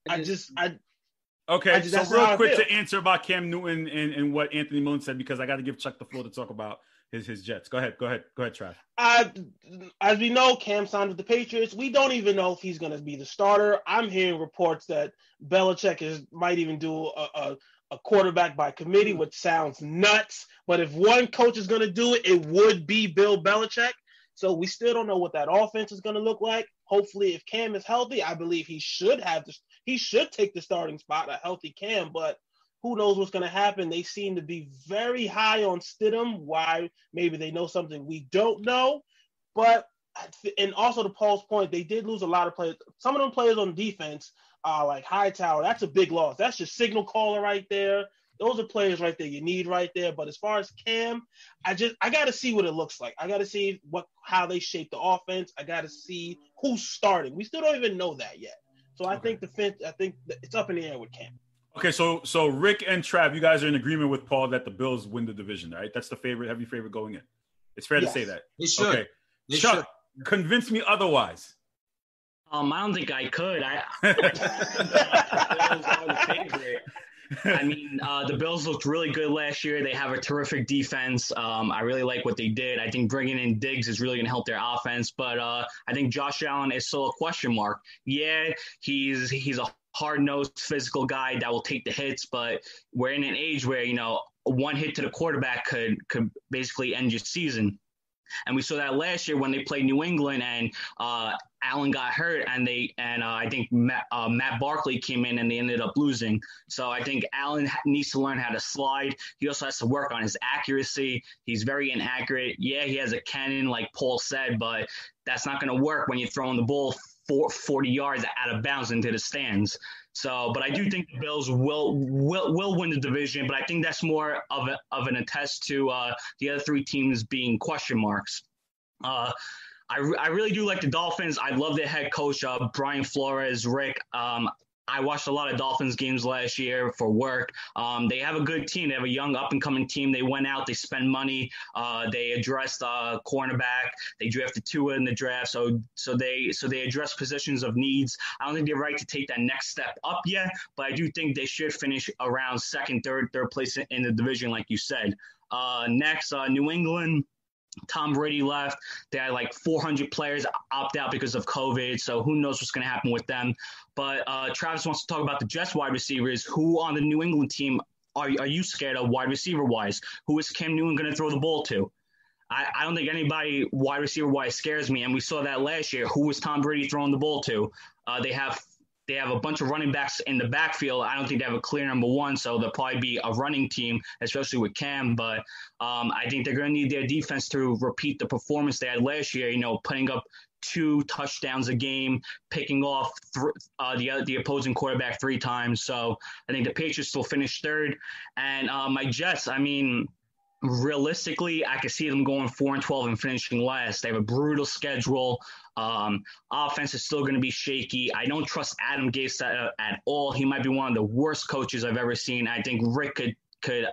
S2: Okay, so real quick to answer about Cam Newton and what Anthony Mullen said, because I got to give Chuck the floor to talk about his Jets. Go ahead, Trav.
S8: As we know, Cam signed with the Patriots. We don't even know if he's going to be the starter. I'm hearing reports that Belichick might even do a quarterback by committee, which sounds nuts. But if one coach is going to do it, it would be Bill Belichick. So we still don't know what that offense is going to look like. Hopefully, if Cam is healthy, I believe he should take the starting spot, a healthy Cam. But who knows what's going to happen? They seem to be very high on Stidham. Why? Maybe they know something we don't know. But, and also to Paul's point, they did lose a lot of players. Some of them players on defense, like Hightower, that's a big loss. That's your signal caller right there. Those are players right there you need right there. But as far as Cam, I got to see what it looks like. I got to see how they shape the offense. I got to see who's starting. We still don't even know that yet. So I think it's up in the air with Cam.
S2: Okay, so Rick and Trav, you guys are in agreement with Paul that the Bills win the division, right? That's the heavy favorite going in. It's fair to say that.
S6: They should.
S2: Okay,
S6: They
S2: Chuck,
S6: should.
S2: convince me otherwise.
S3: I don't think I could. I mean, the Bills looked really good last year. They have a terrific defense. I really like what they did. I think bringing in Diggs is really going to help their offense. But I think Josh Allen is still a question mark. Yeah, he's a hard-nosed physical guy that will take the hits. But we're in an age where, one hit to the quarterback could basically end your season. And we saw that last year when they played New England and Allen got hurt, and I think Matt Barkley came in and they ended up losing. So I think Allen needs to learn how to slide. He also has to work on his accuracy. He's very inaccurate. Yeah, he has a cannon, like Paul said, but that's not going to work when you're throwing the ball 40 yards out of bounds into the stands. So, but I do think the Bills will win the division, but I think that's more of an attest to the other three teams being question marks. I really do like the Dolphins. I love their head coach, Brian Flores. Rick, I watched a lot of Dolphins games last year for work. They have a good team. They have a young up-and-coming team. They went out. They spent money. They addressed cornerback. They drafted Tua in the draft. So they addressed positions of needs. I don't think they're ready to take that next step up yet, but I do think they should finish around second, third place in the division, like you said. Next, New England. Tom Brady left. They had like 400 players opt out because of COVID. So who knows what's going to happen with them. But Travis wants to talk about the Jets wide receivers. Who on the New England team are you scared of wide receiver wise? Who is Cam Newton going to throw the ball to? I don't think anybody wide receiver wise scares me. And we saw that last year. Who was Tom Brady throwing the ball to? They have a bunch of running backs in the backfield. I don't think they have a clear number one, so they'll probably be a running team, especially with Cam. But I think they're going to need their defense to repeat the performance they had last year, putting up 2 touchdowns a game, picking off the opposing quarterback 3 times. So I think the Patriots will finish third. And my Jets, I mean, realistically, I could see them going 4-12 and finishing last. They have a brutal schedule. Offense is still going to be shaky. I don't trust Adam Gase at all. He might be one of the worst coaches I've ever seen. I think Rick could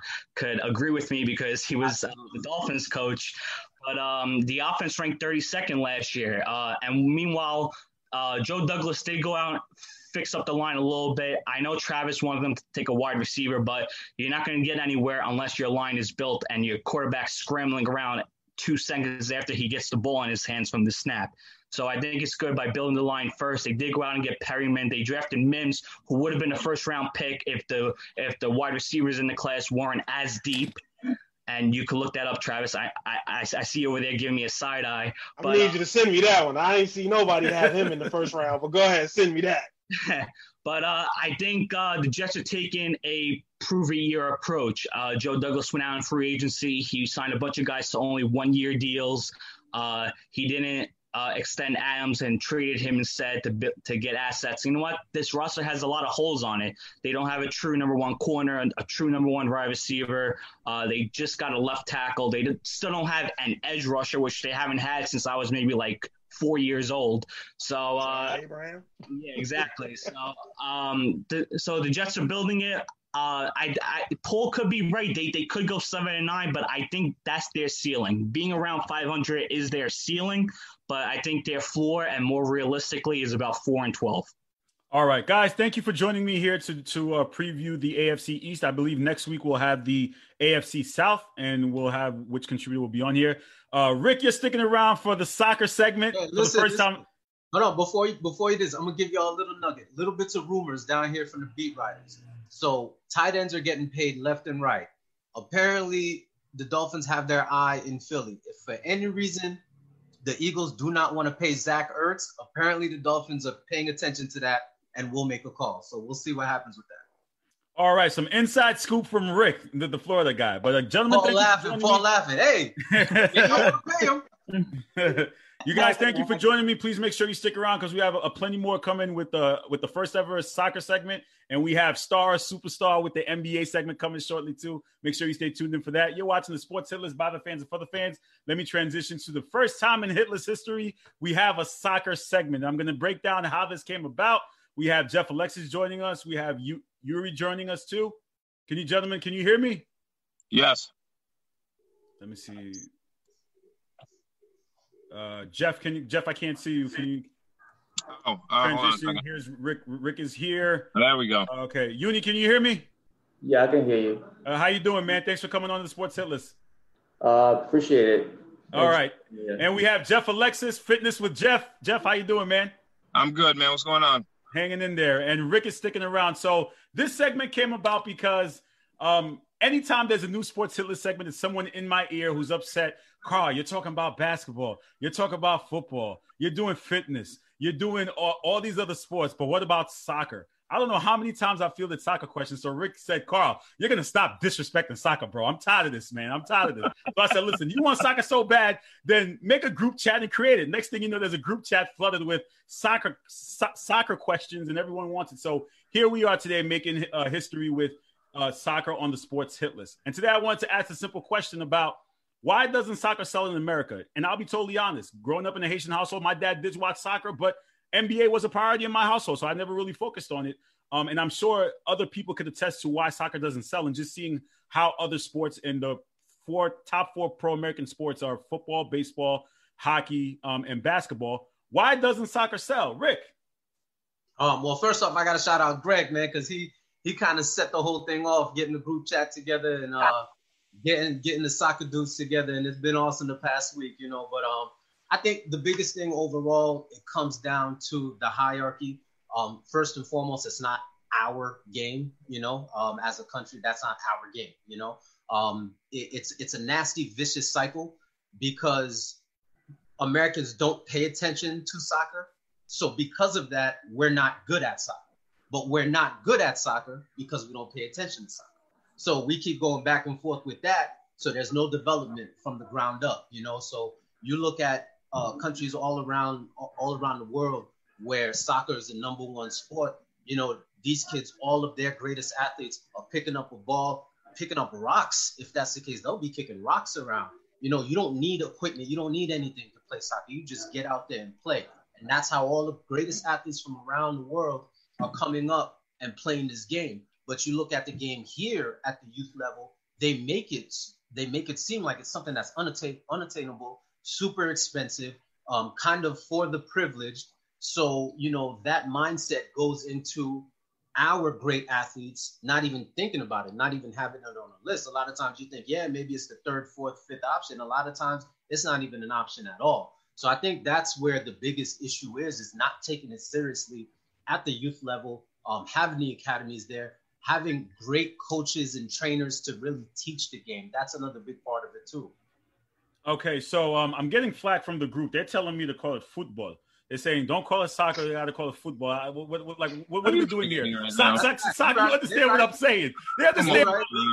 S3: agree with me because he was the Dolphins coach. But the offense ranked 32nd last year. And meanwhile, Joe Douglas did go out, fix up the line a little bit. I know Travis wanted them to take a wide receiver, but you're not going to get anywhere unless your line is built and your quarterback's scrambling around 2 seconds after he gets the ball in his hands from the snap. So I think it's good by building the line first. They did go out and get Perryman. They drafted Mims, who would have been a first-round pick if the wide receivers in the class weren't as deep. And you can look that up, Travis. I see you over there giving me a side eye.
S8: I need you to send me that one. I ain't see nobody have him in the first round, but go ahead, send me that.
S3: But I think the Jets are taking a prove-a-year approach. Joe Douglas went out in free agency. He signed a bunch of guys to only 1-year deals. He didn't extend Adams and traded him instead to get assets. You know what? This roster has a lot of holes on it. They don't have a true number 1 corner, a true number 1 wide receiver. They just got a left tackle. They still don't have an edge rusher, which they haven't had since I was maybe like 4 years old. So
S8: Abraham.
S3: Yeah, exactly. So the Jets are building it. Paul could be right. They could go 7-9, but I think that's their ceiling. Being around 500 is their ceiling, but I think their floor, and more realistically, is about 4-12.
S2: All right, guys, thank you for joining me here to preview the AFC East. I believe next week we'll have the AFC South, and we'll have which contributor will be on here. Rick, you're sticking around for the soccer segment for the first time.
S6: Hold on, before you do this, I'm gonna give y'all a little nugget, little bits of rumors down here from the beat writers. So tight ends are getting paid left and right. Apparently, the Dolphins have their eye in Philly. If for any reason the Eagles do not want to pay Zach Ertz, apparently the Dolphins are paying attention to that and will make a call. So we'll see what happens with that.
S2: All right, some inside scoop from Rick, the Florida guy. But gentlemen,
S6: Paul laughing. Hey, you don't pay him.
S2: You guys, thank you for joining me. Please make sure you stick around because we have a plenty more coming with the first ever soccer segment, and we have superstar with the NBA segment coming shortly too. Make sure you stay tuned in for that. You're watching the Sports Hit List by the fans and for the fans. Let me transition to the first time in Hit List history we have a soccer segment. I'm going to break down how this came about. We have Jeff Alexis joining us. We have Yuri joining us too. Can you hear me?
S9: Yes.
S2: Let me see. Jeff, I can't see you. Can you transition? Here's Rick. Rick is here.
S9: There we go.
S2: Okay. Uni, can you hear me?
S10: Yeah, I can hear you.
S2: How you doing, man? Thanks for coming on the Sports Hit List.
S10: Appreciate it.
S2: All right. Yeah. And we have Jeff Alexis, Fitness with Jeff. Jeff, how you doing, man?
S9: I'm good, man. What's going on?
S2: Hanging in there. And Rick is sticking around. So this segment came about because anytime there's a new Sports Hit List segment, it's someone in my ear who's upset. Carl, you're talking about basketball. You're talking about football. You're doing fitness. You're doing all these other sports. But what about soccer? I don't know how many times I fielded soccer questions. So Rick said, Carl, you're going to stop disrespecting soccer, bro. I'm tired of this, man. I'm tired of this. So I said, listen, you want soccer so bad, then make a group chat and create it. Next thing you know, there's a group chat flooded with soccer questions, and everyone wants it. So here we are today making history with soccer on the Sports Hit List. And today I wanted to ask a simple question about why doesn't soccer sell in America? And I'll be totally honest. Growing up in a Haitian household, my dad did watch soccer, but NBA was a priority in my household, so I never really focused on it. And I'm sure other people could attest to why soccer doesn't sell, and just seeing how other sports in the top four pro-American sports are football, baseball, hockey, and basketball. Why doesn't soccer sell? Rick?
S6: Well, first off, I got to shout out Greg, man, because he kind of set the whole thing off, getting the group chat together and getting the soccer dudes together, and it's been awesome the past week, you know. But I think the biggest thing overall, it comes down to the hierarchy. First and foremost, it's not our game, you know. As a country, that's not our game, you know. It's a nasty, vicious cycle because Americans don't pay attention to soccer. So because of that, we're not good at soccer. But we're not good at soccer because we don't pay attention to soccer. So we keep going back and forth with that. So there's no development from the ground up, you know. So you look at countries all around the world where soccer is the number one sport. You know, these kids, all of their greatest athletes are picking up a ball, picking up rocks. If that's the case, they'll be kicking rocks around. You know, you don't need equipment. You don't need anything to play soccer. You just get out there and play. And that's how all the greatest athletes from around the world are coming up and playing this game. But you look at the game here at the youth level, they make it seem like it's something that's unattainable, super expensive, kind of for the privileged. So, you know, that mindset goes into our great athletes not even thinking about it, not even having it on a list. A lot of times you think, yeah, maybe it's the third, fourth, fifth option. A lot of times it's not even an option at all. So I think that's where the biggest issue is not taking it seriously at the youth level, having the academies there, having great coaches and trainers to really teach the game. That's another big part of it too.
S2: Okay, so I'm getting flack from the group. They're telling me to call it football. They're saying, don't call it soccer, you got to call it football. What are we doing here? Soccer, you understand what I'm saying. They understand.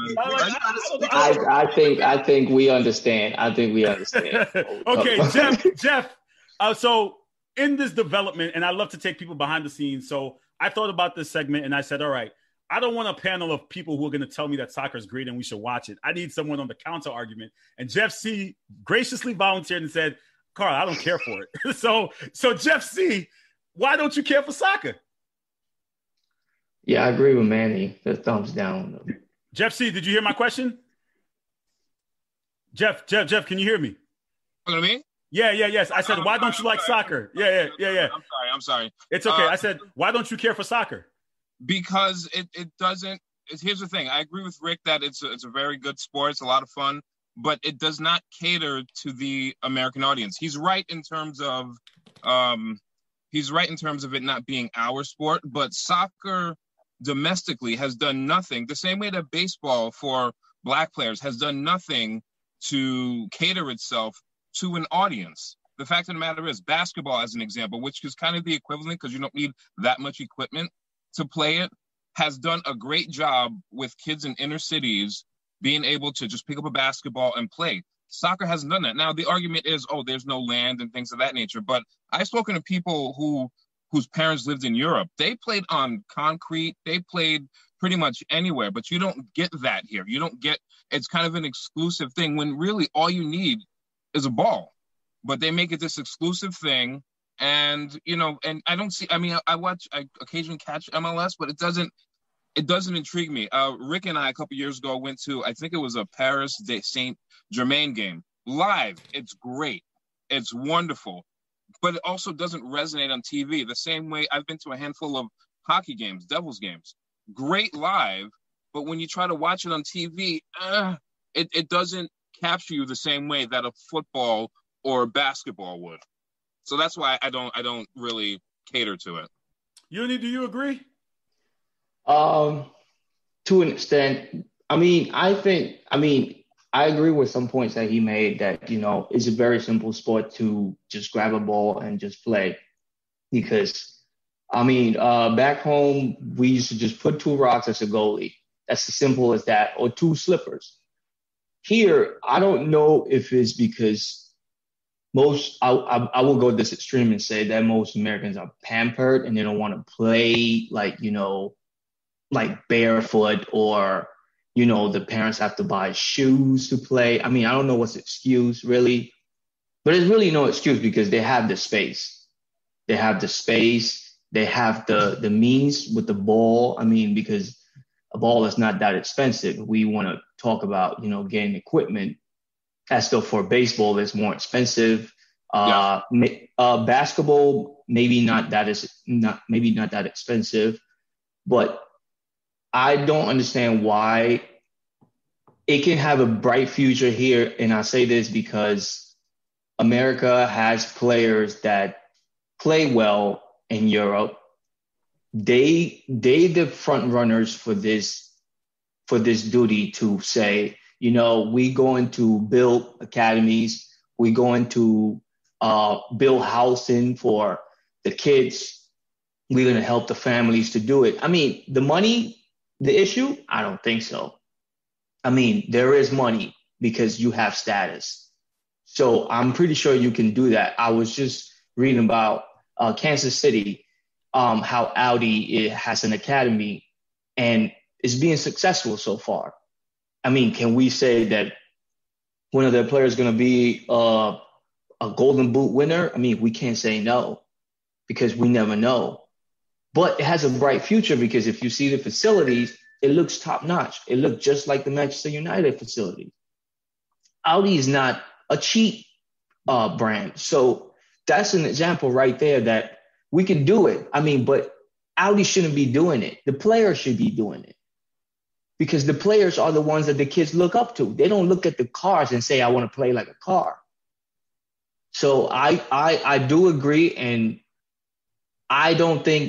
S10: I think we understand.
S2: Okay, Jeff. So in this development, and I love to take people behind the scenes. So I thought about this segment and I said, all right, I don't want a panel of people who are going to tell me that soccer is great and we should watch it. I need someone on the counter argument. And Jeff C. graciously volunteered and said, Carl, I don't care for it. So Jeff C., why don't you care for soccer?
S10: Yeah, I agree with Manny. The thumbs down.
S2: Jeff C., did you hear my question? Jeff, can you hear me?
S9: Hello, me?
S2: Yes. I said, why don't you like soccer? Yeah.
S9: I'm sorry.
S2: It's okay. I said, why don't you care for soccer?
S9: Because it doesn't. Here's the thing. I agree with Rick that it's a very good sport. It's a lot of fun. But it does not cater to the American audience. He's right in terms of it not being our sport. But soccer domestically has done nothing, the same way that baseball for Black players has done nothing to cater itself to an audience. The fact of the matter is, basketball, as an example, which is kind of the equivalent because you don't need that much equipment to play it, has done a great job with kids in inner cities being able to just pick up a basketball and play. Soccer hasn't done that. Now, the argument is, oh, there's no land and things of that nature. But I've spoken to people whose parents lived in Europe. They played on concrete. They played pretty much anywhere. But you don't get that here. You don't get – it's kind of an exclusive thing when really all you need is a ball. But they make it this exclusive thing. And, you know, and I don't see – I mean, I occasionally catch MLS, but it doesn't intrigue me. Rick and I, a couple years ago, went to, I think it was a Paris Saint-Germain game. Live, it's great. It's wonderful. But it also doesn't resonate on TV. The same way I've been to a handful of hockey games, Devils games. Great live, but when you try to watch it on TV, it doesn't capture you the same way that a football or basketball would. So that's why I don't really cater to it.
S2: Uni, do you agree?
S10: To an extent, I agree with some points that he made that, you know, it's a very simple sport to just grab a ball and just play. Because, back home, we used to just put 2 rocks as a goalie. That's as simple as that, or 2 slippers. Here, I don't know if it's because I will go this extreme and say that most Americans are pampered and they don't want to play like barefoot, or, you know, the parents have to buy shoes to play. I mean, I don't know what's the excuse really, but there's really no excuse because they have the space. They have the space. They have the means with the ball. I mean, because a ball is not that expensive. We want to talk about, you know, getting equipment. As though for baseball, it's more expensive. Basketball, maybe not that expensive, but I don't understand why it can have a bright future here. And I say this because America has players that play well in Europe. They the front runners for this duty to say, you know, we're going to build academies. We're going to build housing for the kids. We're going to help the families to do it. I mean, the money, the issue, I don't think so. I mean, there is money because you have status. So I'm pretty sure you can do that. I was just reading about Kansas City, how Audi has an academy and is being successful so far. I mean, can we say that one of their players is going to be a Golden Boot winner? I mean, we can't say no because we never know. But it has a bright future because if you see the facilities, it looks top notch. It looks just like the Manchester United facility. Audi is not a cheap brand. So that's an example right there that we can do it. I mean, but Audi shouldn't be doing it. The players should be doing it. Because the players are the ones that the kids look up to. They don't look at the cars and say, I want to play like a car. So I do agree. And I think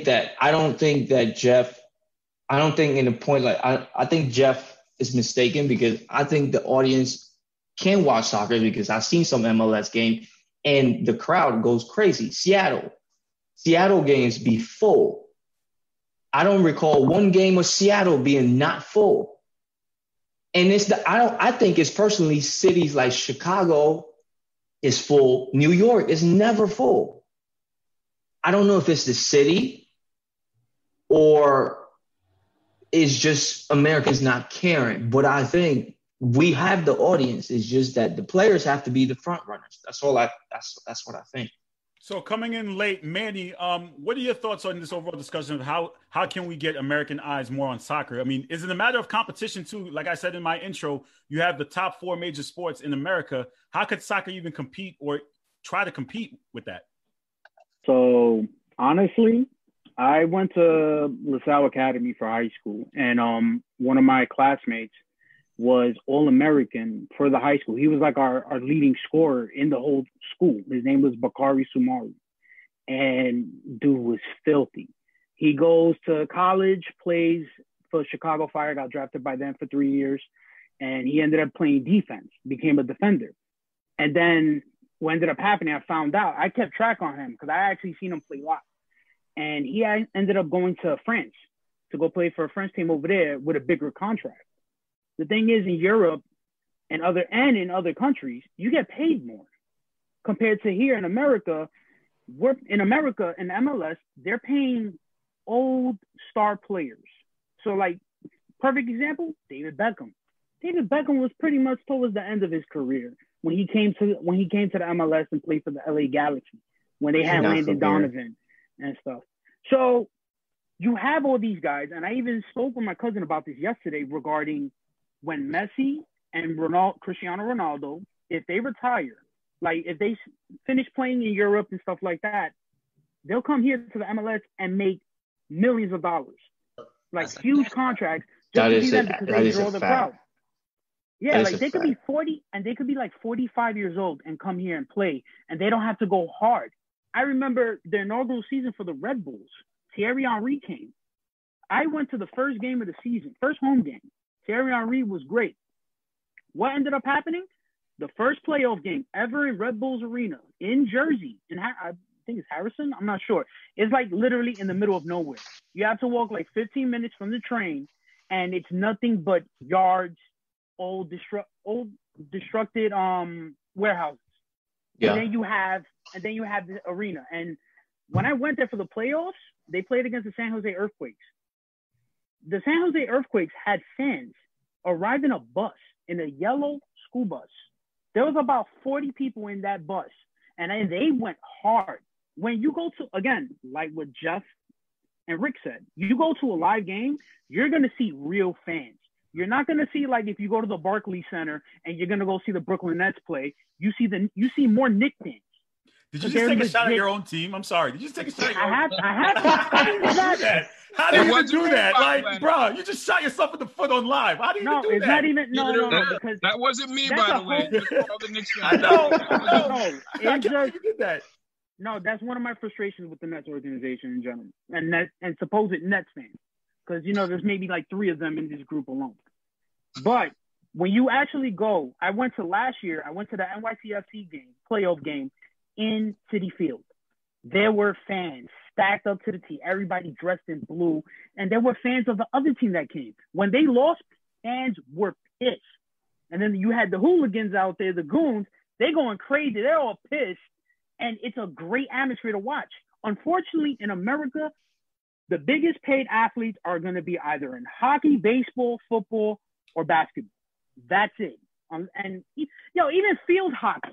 S10: Jeff is mistaken because I think the audience can watch soccer because I've seen some MLS game and the crowd goes crazy. Seattle games be full. I don't recall one game of Seattle being not full. And I think it's personally cities like Chicago is full. New York is never full. I don't know if it's the city or it's just Americans not caring, but I think we have the audience. It's just that the players have to be the front runners. That's what I think.
S2: So coming in late, Manny, what are your thoughts on this overall discussion of how can we get American eyes more on soccer? I mean, is it a matter of competition too? Like I said in my intro, you have the top 4 major sports in America. How could soccer even compete or try to compete with that?
S11: So honestly, I went to LaSalle Academy for high school, and one of my classmates was All-American for the high school. He was like our leading scorer in the whole school. His name was Bakari Sumari. And dude was filthy. He goes to college, plays for Chicago Fire, got drafted by them for 3 years. And he ended up playing defense, became a defender. And then what ended up happening, I found out, I kept track on him because I actually seen him play live. And he ended up going to France to go play for a French team over there with a bigger contract. The thing is, in Europe, in other countries, you get paid more compared to here in America. In MLS, they're paying old star players. So, like, perfect example, David Beckham. David Beckham was pretty much towards the end of his career when he came to the MLS and played for the LA Galaxy when they had Landon Donovan and stuff. So you have all these guys, and I even spoke with my cousin about this yesterday regarding when Messi and Cristiano Ronaldo, if they retire, like if they finish playing in Europe and stuff like that, they'll come here to the MLS and make millions of dollars, like huge contracts.
S10: That is a fact.
S11: Yeah, like they could be 40 and they could be like 45 years old and come here and play, and they don't have to go hard. I remember the inaugural season for the Red Bulls. Thierry Henry came. I went to the first game of the season, first home game. Thierry Henry was great. What ended up happening? The first playoff game ever in Red Bulls Arena in Jersey, I think it's Harrison. I'm not sure. It's like literally in the middle of nowhere. You have to walk like 15 minutes from the train, and it's nothing but yards, old destructed warehouses. Yeah. And then you have the arena. And when I went there for the playoffs, they played against the San Jose Earthquakes. The San Jose Earthquakes had fans arrive in a bus, in a yellow school bus. There was about 40 people in that bus, and they went hard. When you go to, again, like what Jeff and Rick said, you go to a live game, you're going to see real fans. You're not going to see, like, if you go to the Barclays Center and you're going to go see the Brooklyn Nets play, you see more Knicks fans.
S2: Did you just take a shot at your own team? I'm sorry. Did you just take a shot at your own team? How do you do that? Like, bro, you just shot yourself in the foot on live. How do you do that?
S11: No, it's not even. No, because
S9: that wasn't me, by the way.
S2: I know. I can't believe you did that.
S11: No, that's one of my frustrations with the Nets organization in general, and supposed Nets fans, because there's maybe like 3 of them in this group alone. But when you actually go, I went to the NYCFC game, playoff game in Citi Field. There were fans stacked up to the T, everybody dressed in blue, and there were fans of the other team that came. When they lost, fans were pissed. And then you had the hooligans out there, the goons, they going crazy, they're all pissed, and it's a great atmosphere to watch. Unfortunately, in America, the biggest paid athletes are going to be either in hockey, baseball, football, or basketball. That's it. And even field hockey.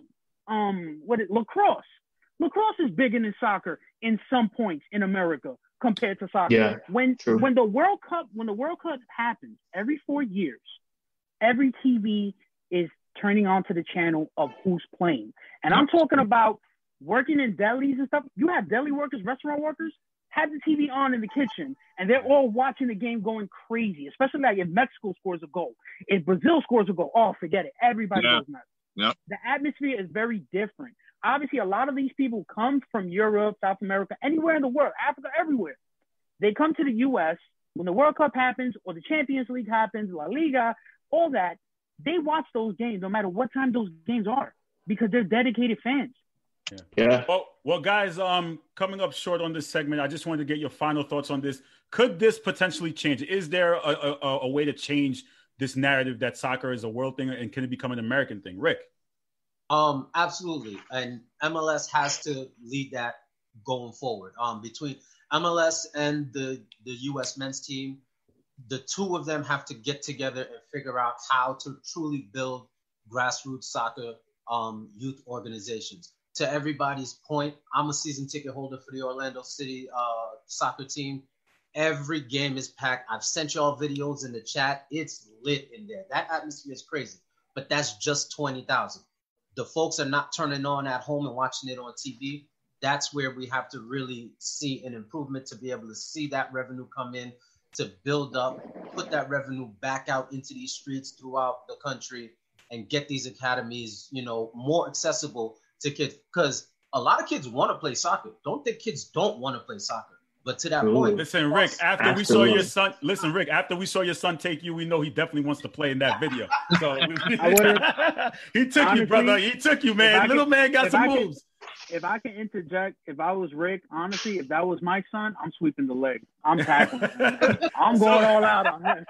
S11: Lacrosse. Lacrosse is bigger than soccer in some points in America compared to soccer.
S10: Yeah,
S11: when the World Cup happens every 4 years, every TV is turning onto the channel of who's playing. And I'm talking about working in delis and stuff. You have deli workers, restaurant workers, have the TV on in the kitchen, and they're all watching the game going crazy, especially like if Mexico scores a goal. If Brazil scores a goal, oh, forget it. Everybody goes nuts.
S9: Yep.
S11: The atmosphere is very different. Obviously, a lot of these people come from Europe, South America, anywhere in the world, Africa, everywhere. They come to the U.S. when the World Cup happens or the Champions League happens, La Liga, all that. They watch those games no matter what time those games are because they're dedicated fans.
S10: Yeah.
S2: Well, guys, coming up short on this segment, I just wanted to get your final thoughts on this. Could this potentially change? Is there a way to change this narrative that soccer is a world thing, and can it become an American thing? Rick?
S6: Absolutely. And MLS has to lead that going forward. Between MLS and the U.S. men's team, the two of them have to get together and figure out how to truly build grassroots soccer youth organizations. To everybody's point, I'm a season ticket holder for the Orlando City soccer team. Every game is packed. I've sent y'all videos in the chat. It's lit in there. That atmosphere is crazy. But that's just 20,000. The folks are not turning on at home and watching it on TV. That's where we have to really see an improvement to be able to see that revenue come in, to build up, put that revenue back out into these streets throughout the country and get these academies, more accessible to kids. Because a lot of kids want to play soccer. Don't think kids don't want to play soccer. But to that point,
S2: listen, Rick, after we saw your son take you, we know he definitely wants to play in that video. So he took you, brother. He took you, man. Little man got some moves.
S11: if I can interject, if I was Rick, honestly, if that was my son, I'm sweeping the leg. I'm tackling him. I'm going all out on him.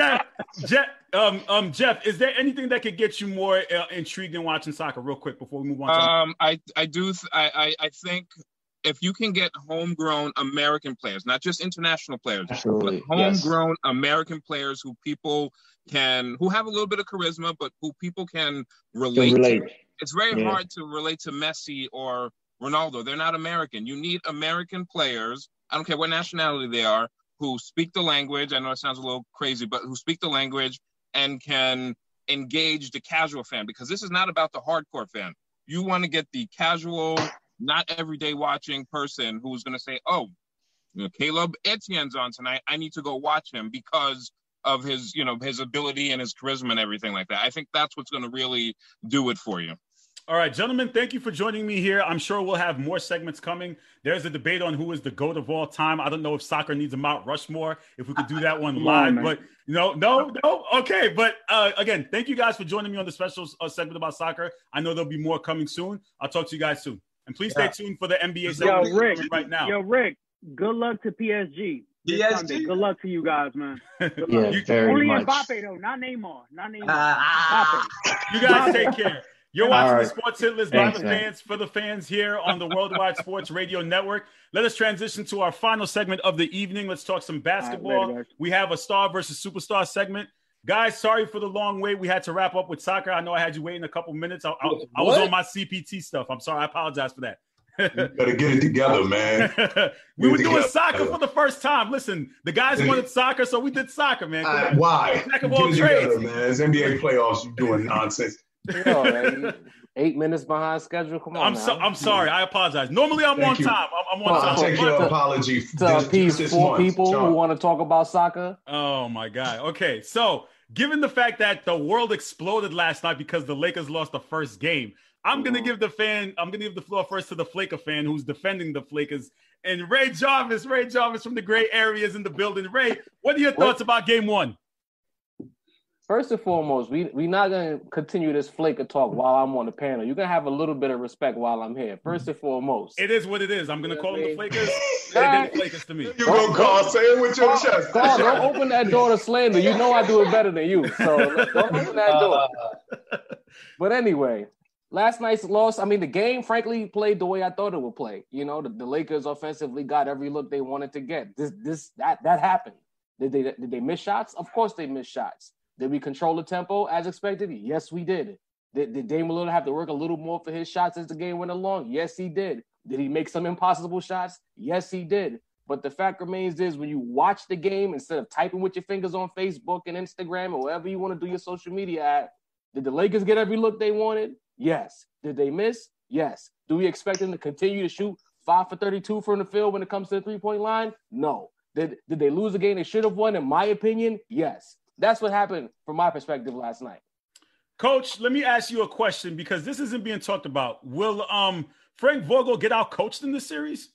S2: Jeff, is there anything that could get you more intrigued in watching soccer? Real quick before we move on.
S9: I think if you can get homegrown American players, not just international players,
S10: Absolutely.
S9: but homegrown American players who have a little bit of charisma, but who people can relate to. It's very hard to relate to Messi or Ronaldo. They're not American. You need American players, I don't care what nationality they are, who speak the language. I know it sounds a little crazy, but who speak the language and can engage the casual fan, because this is not about the hardcore fan. You want to get the casual, not everyday watching person who's going to say, oh, Caleb Etienne's on tonight. I need to go watch him because of his, his ability and his charisma and everything like that. I think that's what's going to really do it for you.
S2: All right, gentlemen, thank you for joining me here. I'm sure we'll have more segments coming. There's a debate on who is the GOAT of all time. I don't know if soccer needs a Mount Rushmore, if we could do that one live, but no. Okay, but again, thank you guys for joining me on the special segment about soccer. I know there'll be more coming soon. I'll talk to you guys soon. And please stay tuned for the NBA segment right now.
S11: Yo, Rick, good luck to PSG. Good luck to you guys, man.
S10: Very much.
S11: Mbappe, though, not Neymar.
S2: You guys take care. You're watching the Sports Hit List by the fans for the fans here on the Worldwide Sports Radio Network. Let us transition to our final segment of the evening. Let's talk some basketball. We have a star versus superstar segment. Guys, sorry for the long wait. We had to wrap up with soccer. I know I had you waiting a couple minutes. I was on my CPT stuff. I'm sorry. I apologize for that.
S12: You better get it together, man.
S2: We were doing soccer for the first time. Listen, the guys wanted soccer, so we did soccer, man.
S12: Why?
S2: Jack of all trades,
S12: man. It's NBA playoffs. You doing nonsense.
S13: Yo, man, 8 minutes behind schedule. Come on.
S2: I'm sorry. I apologize. Normally I'm on time. I'm on time.
S12: I'll take your apology.
S13: To appease 4 people who want to talk about soccer.
S2: Oh my God. Okay, so given the fact that the world exploded last night because the Lakers lost the first game, I'm gonna give the floor first to the Flaker fan who's defending the Flakers. And Ray Jarvis from the gray areas in the building. Ray, what are your thoughts about game 1?
S13: First and foremost, we're not going to continue this Flaker talk while I'm on the panel. You're going to have a little bit of respect while I'm here. First and foremost.
S2: It is what it is. I'm going to call them the Flakers. They're the Flakers to me.
S12: You're going to call. Say it with your chest.
S13: Carl, don't open that door to slander. You know I do it better than you. So don't open that door. But anyway, last night's loss, I mean, the game, frankly, played the way I thought it would play. The Lakers offensively got every look they wanted to get. That happened. Did they miss shots? Of course they missed shots. Did we control the tempo as expected? Yes, we did. Did Dame Lillard have to work a little more for his shots as the game went along? Yes, he did. Did he make some impossible shots? Yes, he did. But the fact remains is when you watch the game, instead of typing with your fingers on Facebook and Instagram or wherever you want to do your social media at, did the Lakers get every look they wanted? Yes. Did they miss? Yes. Do we expect them to continue to shoot 5 for 32 from the field when it comes to the three-point line? No. Did they lose a game they should have won? In my opinion, yes. That's what happened from my perspective last night.
S2: Coach, let me ask you a question because this isn't being talked about. Will Frank Vogel get out coached in this series?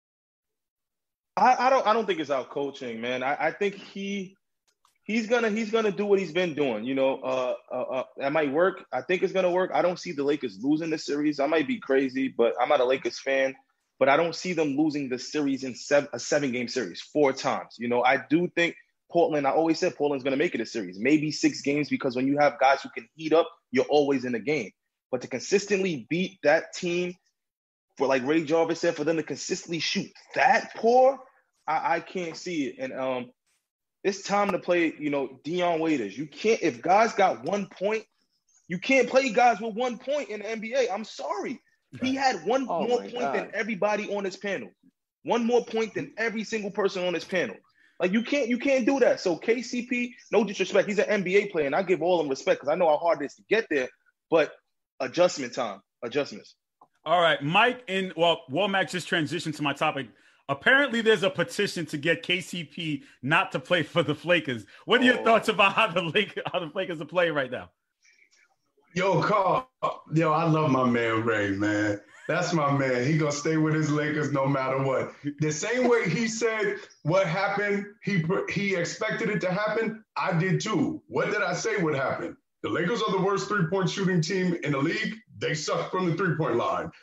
S8: I don't think it's out coaching, man. I think he's gonna do what he's been doing. That might work. I think it's gonna work. I don't see the Lakers losing the series. I might be crazy, but I'm not a Lakers fan. But I don't see them losing the series in a 7-game series 4 times. I do think Portland, I always said Portland's going to make it a series, maybe 6 games, because when you have guys who can heat up, you're always in the game. But to consistently beat that team, for like Ray Jarvis said, for them to consistently shoot that poor, I can't see it. And it's time to play, Dion Waiters. You can't, if guys got 1 point, you can't play guys with 1 point in the NBA. I'm sorry. He had one more point than everybody on this panel. 1 more point than every single person on this panel. Like you can't do that. So KCP, no disrespect, he's an NBA player, and I give all them respect because I know how hard it is to get there. But adjustments.
S2: All right, Mike, Womack just transitioned to my topic. Apparently, there's a petition to get KCP not to play for the Flakers. What are your thoughts about how the Flakers are playing right now?
S12: Yo, Carl. Yo, I love my man Ray, man. That's my man. He gonna stay with his Lakers no matter what. The same way he said what happened, he expected it to happen. I did too. What did I say would happen? The Lakers are the worst 3-point shooting team in the league. They suck from the 3-point line.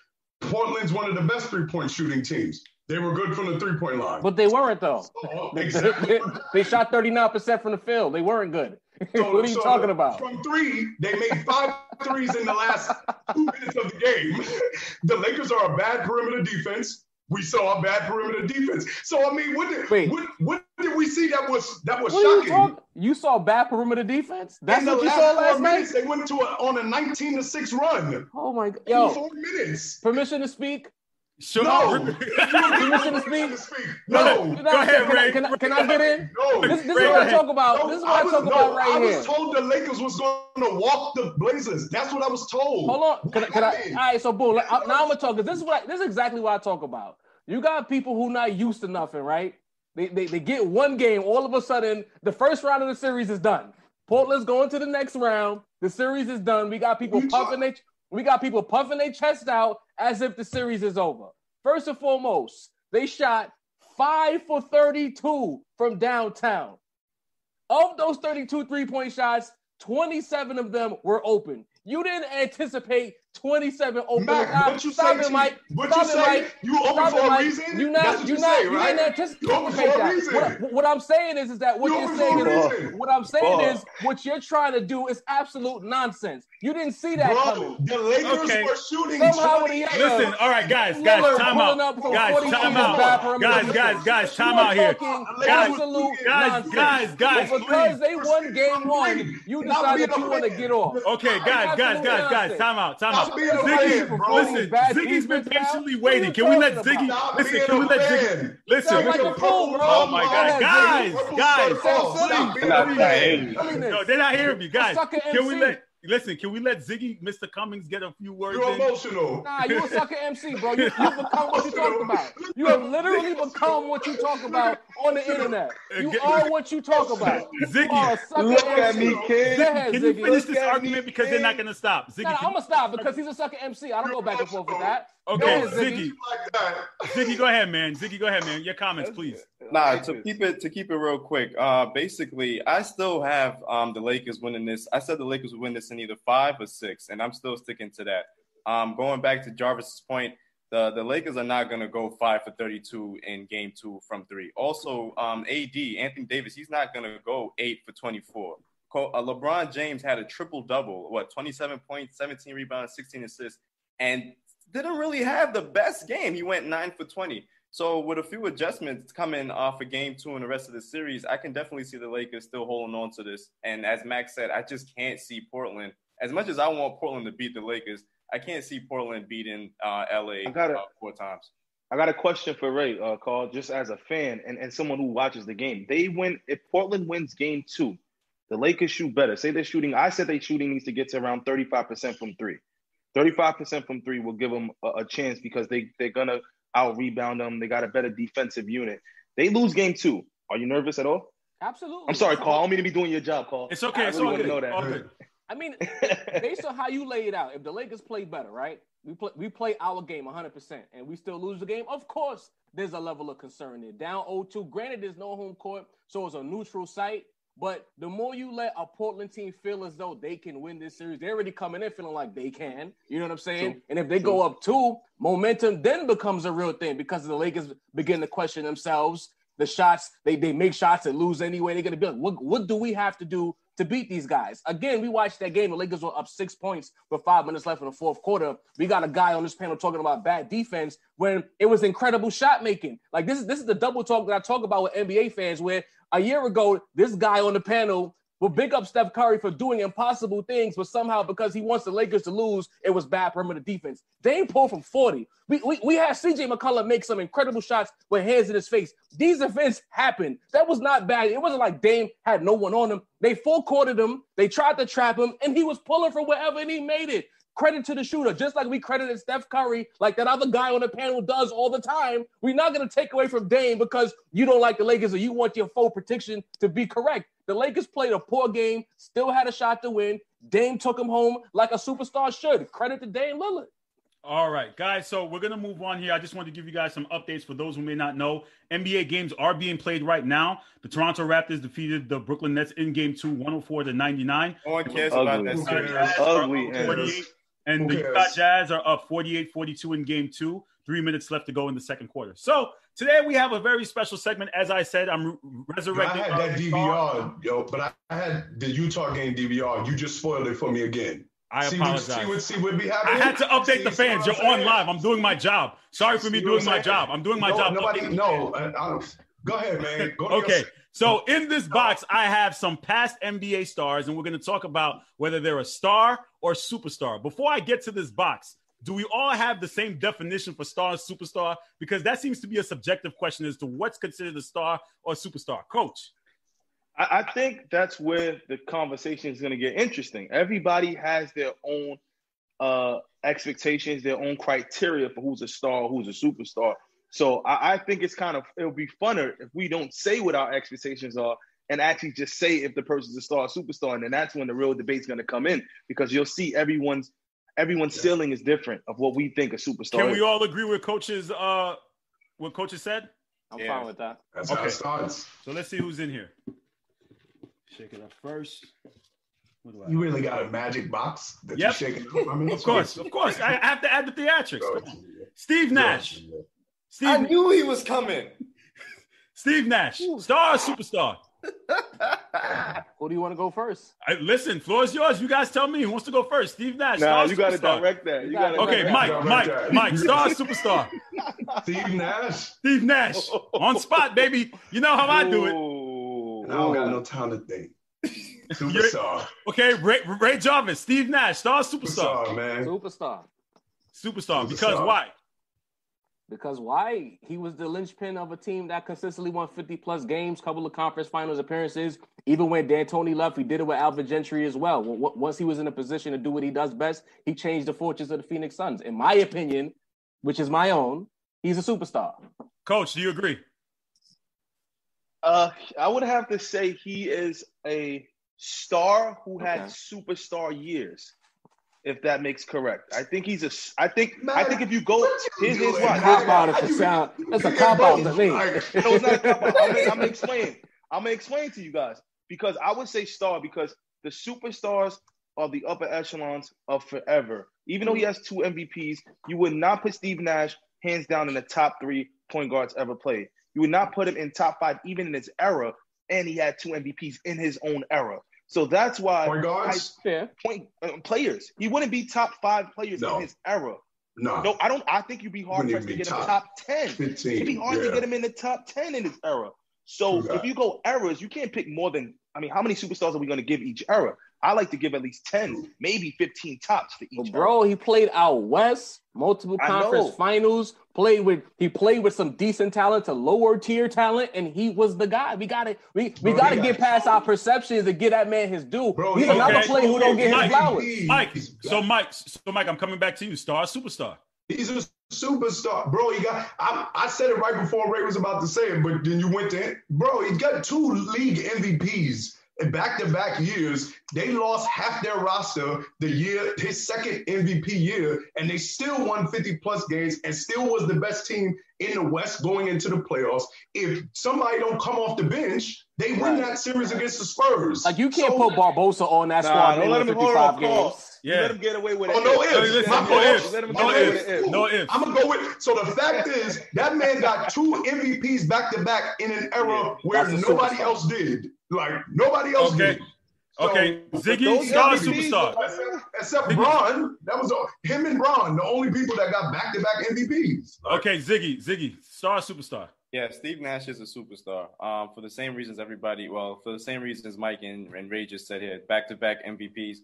S12: Portland's one of the best three-point shooting teams. They were good from the three-point line.
S13: But they weren't, though.
S12: Exactly.
S13: They shot 39% from the field. They weren't good.
S12: So,
S13: what are you talking about?
S12: From three, they made 5 threes in the last 2 minutes of the game. The Lakers are a bad perimeter defense. We saw a bad perimeter defense. So, I mean, what did we see that was shocking?
S13: You saw bad perimeter defense? That's what you saw last night?
S12: They went on a 19-6 run.
S13: Oh, my God. Yo,
S12: 4 minutes.
S13: Permission to speak?
S2: Sure.
S12: No.
S13: Permission to speak?
S12: No.
S2: Go ahead, Ray.
S13: Can I get in?
S12: No.
S13: This is what I talk about.
S12: No,
S13: this is what I talk about right here.
S12: I was told the Lakers was going to walk the Blazers. That's what I was told.
S13: Hold on. Can I? All right, so boom. Now I'm gonna talk. This is exactly what I talk about. You got people who not used to nothing, right? They get one game. All of a sudden, the first round of the series is done. Portland's going to the next round. The series is done. We got people puffing their chest out as if the series is over. First and foremost, they shot 5 for 32 from downtown. Of those 32 three-point shots, 27 of them were open. You didn't anticipate 27 open.
S12: What you say, Mike? You open for a reason?
S13: You didn't anticipate that. What I'm saying is that what you're trying to do is absolute nonsense. You didn't see that coming.
S12: The Lakers were shooting.
S2: Listen, all right, guys, time out. Guys, time out here. Guys.
S13: Because they won game one, you decided you want to get off.
S2: Okay, guys, time out. Ziggy's been patiently waiting. Can we let Ziggy listen? Oh my God, guys, no, they're not hearing me, guys. Can we let Ziggy, Mr. Cummings, get a few words
S12: You're
S2: in?
S12: emotional.
S13: Nah, you a sucker MC, bro. You become what you talk about. You have literally become what you talk about on the internet. You are what you talk about.
S2: Ziggy,
S14: look at me, kid.
S2: Can you finish this argument because they're not going to stop? Ziggy,
S13: I'm going to stop because he's a sucker MC. I don't go back and forth with that.
S2: Okay, Ziggy. Ziggy, go ahead, man. Your comments, please.
S14: Nah, to keep it real quick. Basically, I still have the Lakers winning this. I said the Lakers would win this in either 5 or 6, and I'm still sticking to that. Going back to Jarvis's point, the Lakers are not going to go 5 for 32 in game 2 from 3. Also, Anthony Davis, he's not going to go 8 for 24. LeBron James had a triple-double, 27 points, 17 rebounds, 16 assists, and didn't really have the best game. He went 9 for 20. So with a few adjustments coming off of game 2 and the rest of the series, I can definitely see the Lakers still holding on to this. And as Max said, I just can't see Portland. As much as I want Portland to beat the Lakers, I can't see Portland beating LA 4 times.
S15: I got a question for Ray, Carl, just as a fan and someone who watches the game. If Portland wins game 2, the Lakers shoot better. Say they're shooting. I said their shooting needs to get to around 35% from 3. 35% from 3 will give them a chance because they're going to out-rebound them. They got a better defensive unit. They lose game 2. Are you nervous at all?
S13: Absolutely.
S15: I'm sorry, Carl. I don't mean to be doing your job, Carl.
S2: It's okay. It's okay. Know that.
S13: I mean, based on how you lay it out, if the Lakers play better, right? We play our game 100%, and we still lose the game. Of course, there's a level of concern there. Down 0-2. Granted, there's no home court, so it's a neutral site. But the more you let a Portland team feel as though they can win this series, they're already coming in feeling like they can. You know what I'm saying? True. And if they go up 2, momentum then becomes a real thing because the Lakers begin to question themselves. The shots, they make shots and lose anyway. They're going to be like, what do we have to do to beat these guys? Again, we watched that game. The Lakers were up 6 points with 5 minutes left in the fourth quarter. We got a guy on this panel talking about bad defense when it was incredible shot making. Like this is the double talk that I talk about with NBA fans where a year ago, this guy on the panel will big up Steph Curry for doing impossible things, but somehow because he wants the Lakers to lose, it was bad perimeter defense. Dame pulled from 40. We had CJ McCollum make some incredible shots with hands in his face. These events happened. That was not bad. It wasn't like Dame had no one on him. They full-courted him. They tried to trap him, and he was pulling from wherever, and he made it. Credit to the shooter, just like we credited Steph Curry, like that other guy on the panel does all the time. We're not going to take away from Dame because you don't like the Lakers or you want your full prediction to be correct. The Lakers played a poor game, still had a shot to win. Dame took him home like a superstar should. Credit to Dame Lillard.
S2: All right, guys, so we're going to move on here. I just wanted to give you guys some updates for those who may not know. NBA games are being played right now. The Toronto Raptors defeated the Brooklyn Nets in Game 2, 104-99.
S14: No one cares about that series.
S15: Ugly.
S2: And the Utah Jazz are up 48-42 in game 2. 3 minutes left to go in the second quarter. So today we have a very special segment. As I said, I'm resurrecting.
S12: I had that DVR, but I had the Utah game DVR. You just spoiled it for me again.
S2: I apologize.
S12: See what be happening?
S2: I had to update the fans. You're on live. I'm doing my job. Sorry for me doing my job. I'm doing my job.
S12: Go ahead, man.
S2: Okay. So in this box, I have some past NBA stars, and we're going to talk about whether they're a star or superstar. Before I get to this box, do we all have the same definition for star and superstar? Because that seems to be a subjective question as to what's considered a star or superstar. Coach.
S15: I think that's where the conversation is going to get interesting. Everybody has their own expectations, their own criteria for who's a star, who's a superstar. So I think it'll be funner if we don't say what our expectations are and actually just say if the person's a star or superstar. And then that's when the real debate's going to come in, because you'll see everyone's ceiling is different of what we think a superstar
S2: Can
S15: is.
S2: we all agree with coaches what coaches said?
S13: I'm fine with that.
S12: That's how it starts.
S2: So let's see who's in here. Shake it up first.
S12: You really got a magic box that you're shaking up? I mean,
S2: of course. I have to add the theatrics. Steve Nash.
S16: I knew he was coming.
S2: Steve Nash, star or superstar?
S13: Who do you want to go first?
S2: Listen, floor is yours. You guys tell me who wants to go first. Steve Nash.
S15: Nah,
S2: star
S15: you got to
S2: superstar?
S15: direct that.
S2: Okay, Mike, star or superstar?
S12: Steve Nash.
S2: On spot, baby. You know how I do it.
S12: I don't got no time to think. Superstar.
S2: Okay, Ray Jarvis, Steve Nash, star or superstar?
S12: Man.
S13: Superstar.
S2: Because why?
S13: Because why? He was the linchpin of a team that consistently won 50-plus games, couple of conference finals appearances. Even when D'Antoni left, he did it with Alvin Gentry as well. Once he was in a position to do what he does best, he changed the fortunes of the Phoenix Suns. In my opinion, which is my own, he's a superstar.
S2: Coach, do you agree?
S15: I would have to say he is a star who had superstar years, if that makes correct. I think I think if you go, here's why.
S13: That's a cop out to me.
S15: No, it's not a cop out. I'm gonna explain. I'm gonna explain to you guys, because I would say star because the superstars are the upper echelons of forever. Even though he has 2 MVPs, you would not put Steve Nash hands down in the top 3 point guards ever played. You would not put him in top 5 even in his era, and he had 2 MVPs in his own era. So that's why players. He wouldn't be top 5 players in his era. No, I don't. I think you'd be hard pressed to get him top 10.
S12: 15,
S15: It'd be hard to get him in the top 10 in his era. So if you go eras, you can't pick more than. I mean, how many superstars are we going to give each era? I like to give at least 10, maybe 15 tops for each.
S13: Bro, he played out west, multiple conference finals. He played with some decent talent to lower tier talent, and he was the guy. We gotta get past our perceptions and get that man his due. Bro, he's another player who don't get his flowers.
S2: Mike, I'm coming back to you. Star, superstar.
S12: He's a superstar, bro. I said it right before Ray was about to say it, but then you went to it. Bro, he got 2 league MVPs in back-to-back years. They lost half their roster his second MVP year, and they still won 50-plus games and still was the best team in the West going into the playoffs. If somebody don't come off the bench, they win that series against the Spurs.
S13: Like, you can't put Barbosa on that squad
S15: don't let him
S13: 55 games.
S15: Yeah. Let him get away with it.
S12: No ifs.
S15: No ifs.
S12: I'm going to go with. So the fact is, that man got 2 MVPs back-to-back in an era where nobody else did. Like, nobody else did. So,
S2: Ziggy, star, superstar.
S12: Except Bron. That was him and Bron, the only people that got back-to-back MVPs.
S2: Okay, Ziggy, star, superstar.
S14: Yeah, Steve Nash is a superstar. For the same reasons for the same reasons Mike and Ray just said here, back-to-back MVPs.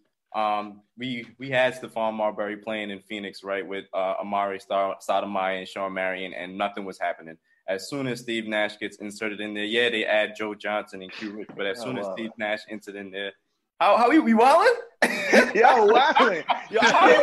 S14: We had Stephon Marbury playing in Phoenix, right, with Amari Stoudemire and Sean Marion, and nothing was happening. As soon as Steve Nash gets inserted in there, they add Joe Johnson and Q Rich, but as soon as Steve Nash entered in there, how we wildin'?
S15: Yo, wildin'. Yo,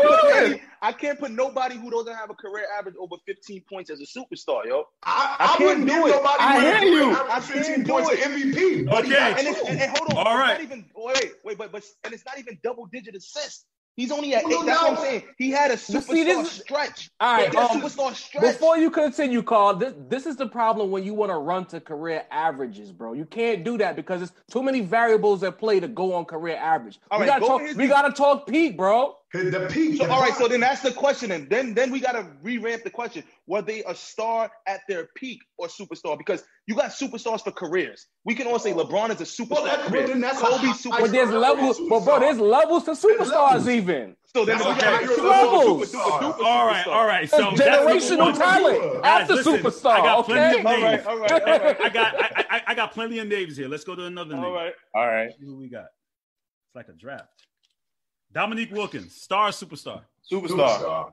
S15: I can't put nobody who doesn't have a career average over 15 points as a superstar, yo.
S12: I wouldn't do it.
S15: I hear you.
S12: I 15 points of MVP.
S2: Okay.
S15: And hold on.
S2: All right.
S15: But it's not even double-digit assists. He's only at 8. That's what I'm saying. He had a superstar stretch.
S13: All right.
S15: Superstar stretch.
S13: Before you continue, Carl, this is the problem when you want to run to career averages, bro. You can't do that because there's too many variables at play to go on career average. We gotta talk peak, bro.
S12: The peak.
S15: So, all right, so then that's the question, and then we gotta revamp the question: were they a star at their peak or superstar? Because you got superstars for careers. We can all say LeBron is a superstar. Kobe superstar.
S13: But there's levels, but bro, there's levels to superstars even.
S15: So then we got
S13: levels.
S2: All right. So
S13: generational talent after superstar.
S2: I got plenty of
S15: All
S2: names.
S15: right.
S2: I got plenty of names here. Let's go to another name.
S15: All right.
S2: See who we got. It's like a draft. Dominique Wilkins, star, superstar.
S14: Superstar.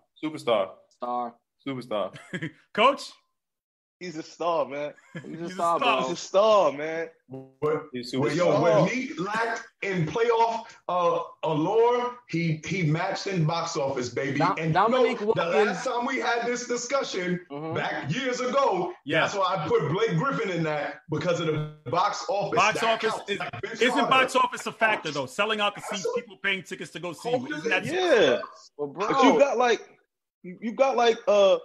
S2: Coach?
S15: He's a star, man.
S13: He's a star, bro.
S15: He's a star, man.
S12: When he lacked in playoff allure, he matched in box office, baby.
S13: Dominique
S12: the last time we had this discussion back years ago, that's why I put Blake Griffin in that because of the box office.
S2: Isn't box office a factor though? Selling out the seats, people paying tickets to go see. Isn't that
S15: Well, bro. But you got like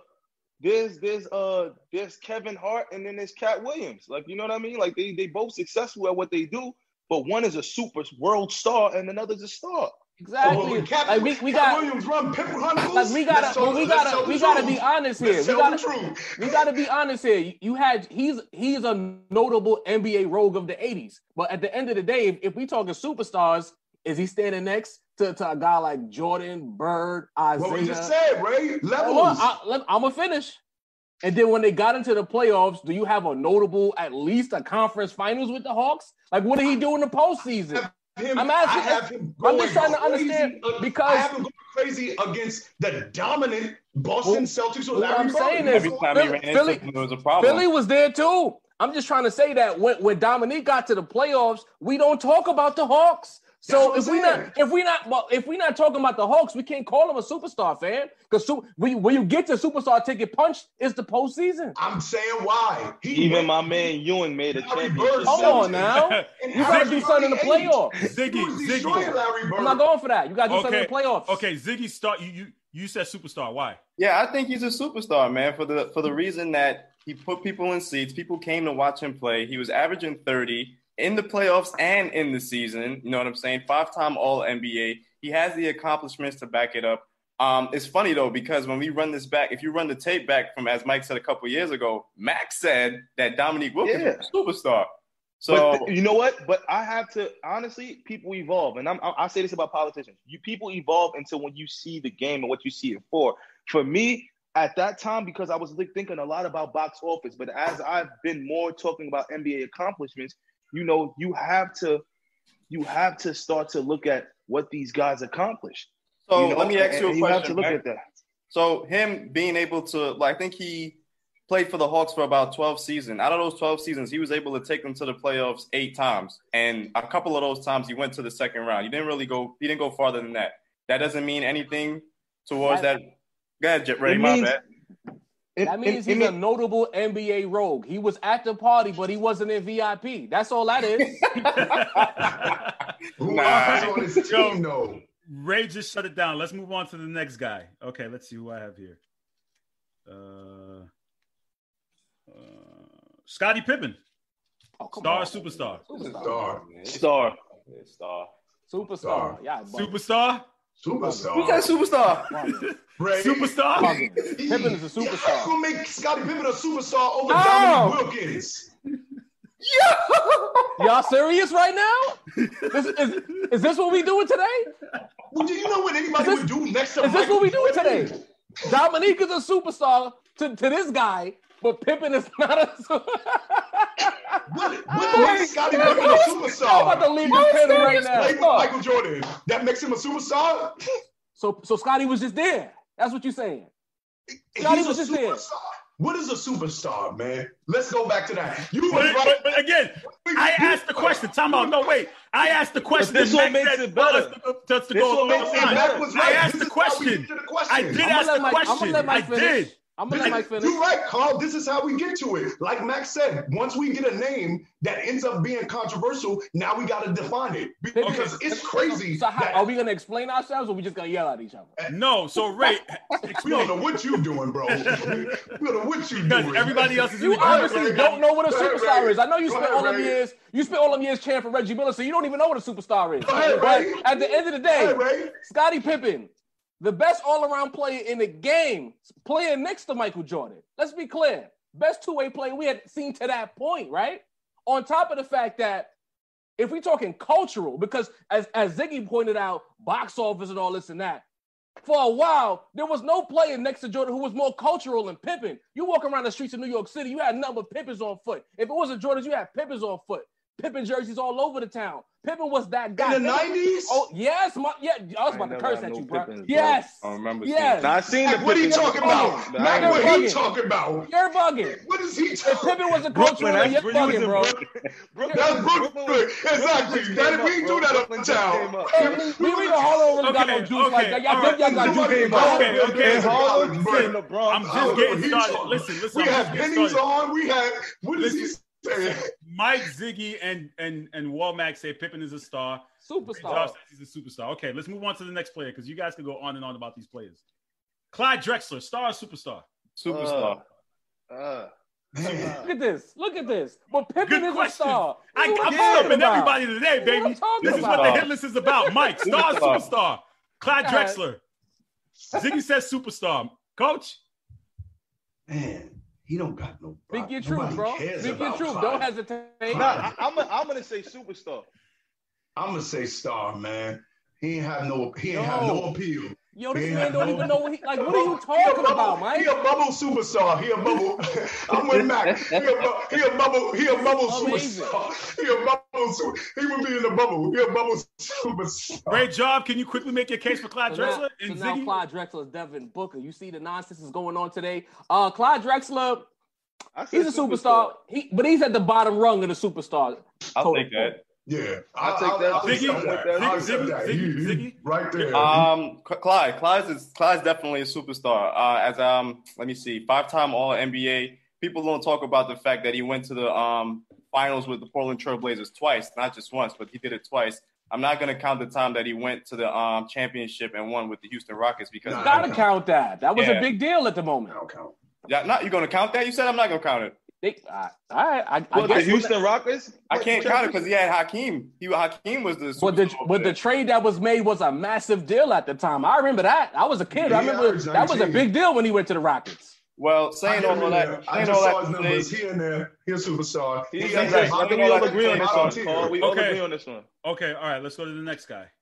S15: there's Kevin Hart and then there's Cat Williams. Like, you know what I mean? Like they both successful at what they do, but one is a super world star and another's a star.
S13: Exactly.
S12: Like
S13: we got
S12: Williams run pepper hunt.
S13: Like we gotta be honest here. We gotta be honest here. He's a notable NBA rogue of the 80s. But at the end of the day, if we talking superstars, is he standing next to a guy like Jordan, Bird, Isaiah?
S12: What we just said, Ray. Levels.
S13: I'm gonna finish. And then when they got into the playoffs, do you have a notable, at least a conference finals with the Hawks? Like, what did he do in the postseason? I'm asking. I'm just trying to understand because
S12: I have him going crazy against the dominant Boston Celtics. Or
S13: what I'm saying is,
S14: every time he ran into him, there was a problem.
S13: Philly was there too. I'm just trying to say that when Dominique got to the playoffs, we don't talk about the Hawks. So if we're not talking about the Hawks, we can't call him a superstar, fan. Because when you get to superstar ticket punch, it's the postseason.
S12: I'm saying why.
S15: Even my man Ewing made a championship.
S13: Come on now. You gotta do something in the playoffs.
S2: Ziggy.
S13: I'm not going for that. You gotta do something in the playoffs.
S2: Okay, Ziggy, start. You said superstar. Why?
S14: Yeah, I think he's a superstar, man, for the reason that he put people in seats. People came to watch him play. He was averaging 30. In the playoffs and in the season, you know what I'm saying? 5-time All-NBA. He has the accomplishments to back it up. It's funny, though, because when we run this back, if you run the tape back from, as Mike said a couple years ago, Max said that Dominique Wilkins was a superstar. So
S15: but you know what? But I have to, honestly, people evolve. And I say this about politicians. People evolve until when you see the game and what you see it for. For me, at that time, because I was thinking a lot about box office, but as I've been more talking about NBA accomplishments, you know, you have to start to look at what these guys accomplished.
S14: So
S15: you know?
S14: Let me ask you a question.
S15: You have to look at that.
S14: So him being able to, I think he played for the Hawks for about 12 seasons. Out of those 12 seasons, he was able to take them to the playoffs 8 times. And a couple of those times he went to the second round. He didn't go farther than that. That doesn't mean anything towards that. Go ahead, Ray, my bad.
S13: That means he's a notable NBA rogue. He was at the party, but he wasn't in VIP. That's all that is.
S2: Ray just shut it down. Let's move on to the next guy. Okay, let's see who I have here. Scottie Pippen. Star, superstar.
S15: Star.
S13: Superstar. Yeah,
S12: superstar.
S14: Who's that superstar?
S2: Superstar?
S13: Pippen is a superstar.
S12: You're gonna make Scottie Pippen a superstar over Dominique Wilkins.
S13: Y'all serious right now? Is this what we doing today?
S12: Well, do you know what anybody would do next to
S13: Is this what we doing today? Dominique is a superstar to this guy, but Pippen is not a superstar.
S12: What makes Scottie Pippen a superstar?
S13: I'm about to leave the pen right now.
S12: Like Michael Jordan. That makes him a superstar?
S13: So Scottie was just there. That's what you're saying. Scottie was just there.
S12: What is a superstar, man? Let's go back to that.
S2: But again, I asked the question. Time out. No, wait. I asked the question.
S15: This one makes it better.
S2: I asked the question. I did ask the question. I did.
S13: I'm gonna let Mike finish.
S12: You're right, Carl. This is how we get to it. Like Max said, once we get a name that ends up being controversial, now we got to define it because it's crazy.
S13: So are we gonna explain ourselves, or are we just gonna yell at each other?
S2: No. So Ray,
S12: we don't know what you're doing, bro. We don't know what you're doing.
S2: Everybody else is.
S13: You obviously don't know what a superstar is. I know you spent all them years. You spent all them years cheering for Reggie Miller, so you don't even know what a superstar is. But at the end of the day, Scottie Pippen the best all-around player in the game, playing next to Michael Jordan. Let's be clear. Best two-way player we had seen to that point, right? On top of the fact that if we're talking cultural, because as Ziggy pointed out, box office and all this and that, for a while, there was no player next to Jordan who was more cultural than Pippen. You walk around the streets of New York City, you had nothing but Pippins on foot. If it wasn't Jordan, you had Pippins on foot. Pippen jerseys all over the town. Pippen was that guy.
S12: In the 90s?
S13: Oh, yes. I was about to curse at you, bro.
S15: Pippins,
S13: yes.
S15: I remember.
S13: Yes.
S15: Now, I seen the
S12: What are you
S15: Pippins.
S12: talking about? Not what he talking about.
S13: You're bugging.
S12: What is he
S13: If
S12: talking about?
S13: Pippen was a cultural, you're bugging, bro.
S12: That's Brooklyn. Exactly. That we do that uptown.
S13: We the Harlem really got no juice like that. Y'all think y'all got juice?
S2: Okay. I'm just getting started. Listen.
S12: We had pennies on. We had. What is he saying?
S2: Mike, Ziggy, and Walmack say Pippen is a star.
S13: Superstar.
S2: Says he's a superstar. Okay, let's move on to the next player because you guys can go on and on about these players. Clyde Drexler, star or superstar?
S14: Superstar.
S13: Look at this. But Pippen is a star.
S2: I'm stopping everybody today, baby. This is what the hit list is about. Mike, star or superstar? Clyde Drexler. Ziggy says superstar. Coach?
S12: Man. He don't got no.
S13: Speak your truth, bro. Speak your truth.
S12: Clyde.
S13: Don't hesitate.
S15: Nah, I'm gonna say superstar.
S12: I'm gonna say star, man. He ain't have no appeal.
S13: Yo, this man don't even know what he like. What are you talking about, Mike?
S12: He a bubble superstar. He a bubble. I'm with Mac. He a bubble superstar. He a bubble super. He would be in the bubble. He a bubble superstar.
S2: Great job. Can you quickly make your case for Clyde Drexler?
S13: So now Clyde Drexler is Devin Booker. You see the nonsense is going on today. Clyde Drexler, he's a superstar. But he's at the bottom rung of the superstar.
S14: I'll take that.
S12: Yeah,
S15: I'll take that.
S2: Ziggy,
S12: right there.
S14: Clyde's definitely a superstar. Let me see, 5-time All NBA. People don't talk about the fact that he went to the finals with the Portland Trailblazers twice, not just once, but he did it twice. I'm not going to count the time that he went to the championship and won with the Houston Rockets because
S13: you got to count that. That was a big deal at the moment.
S12: I don't count.
S14: Yeah, you're going to count that? You said I'm not going to count it.
S13: I
S15: the Houston Rockets?
S14: I can't count it because he had Hakeem. Hakeem was the superstar.
S13: But the trade that was made was a massive deal at the time. I remember that. I was a kid. I remember that was a big deal when he went to the Rockets.
S14: Well, saying all of that,
S12: I just saw his numbers here and there. He's a superstar.
S15: I think we all agree on this one. We all agree on this one.
S2: Okay, all right. Let's go to the next guy.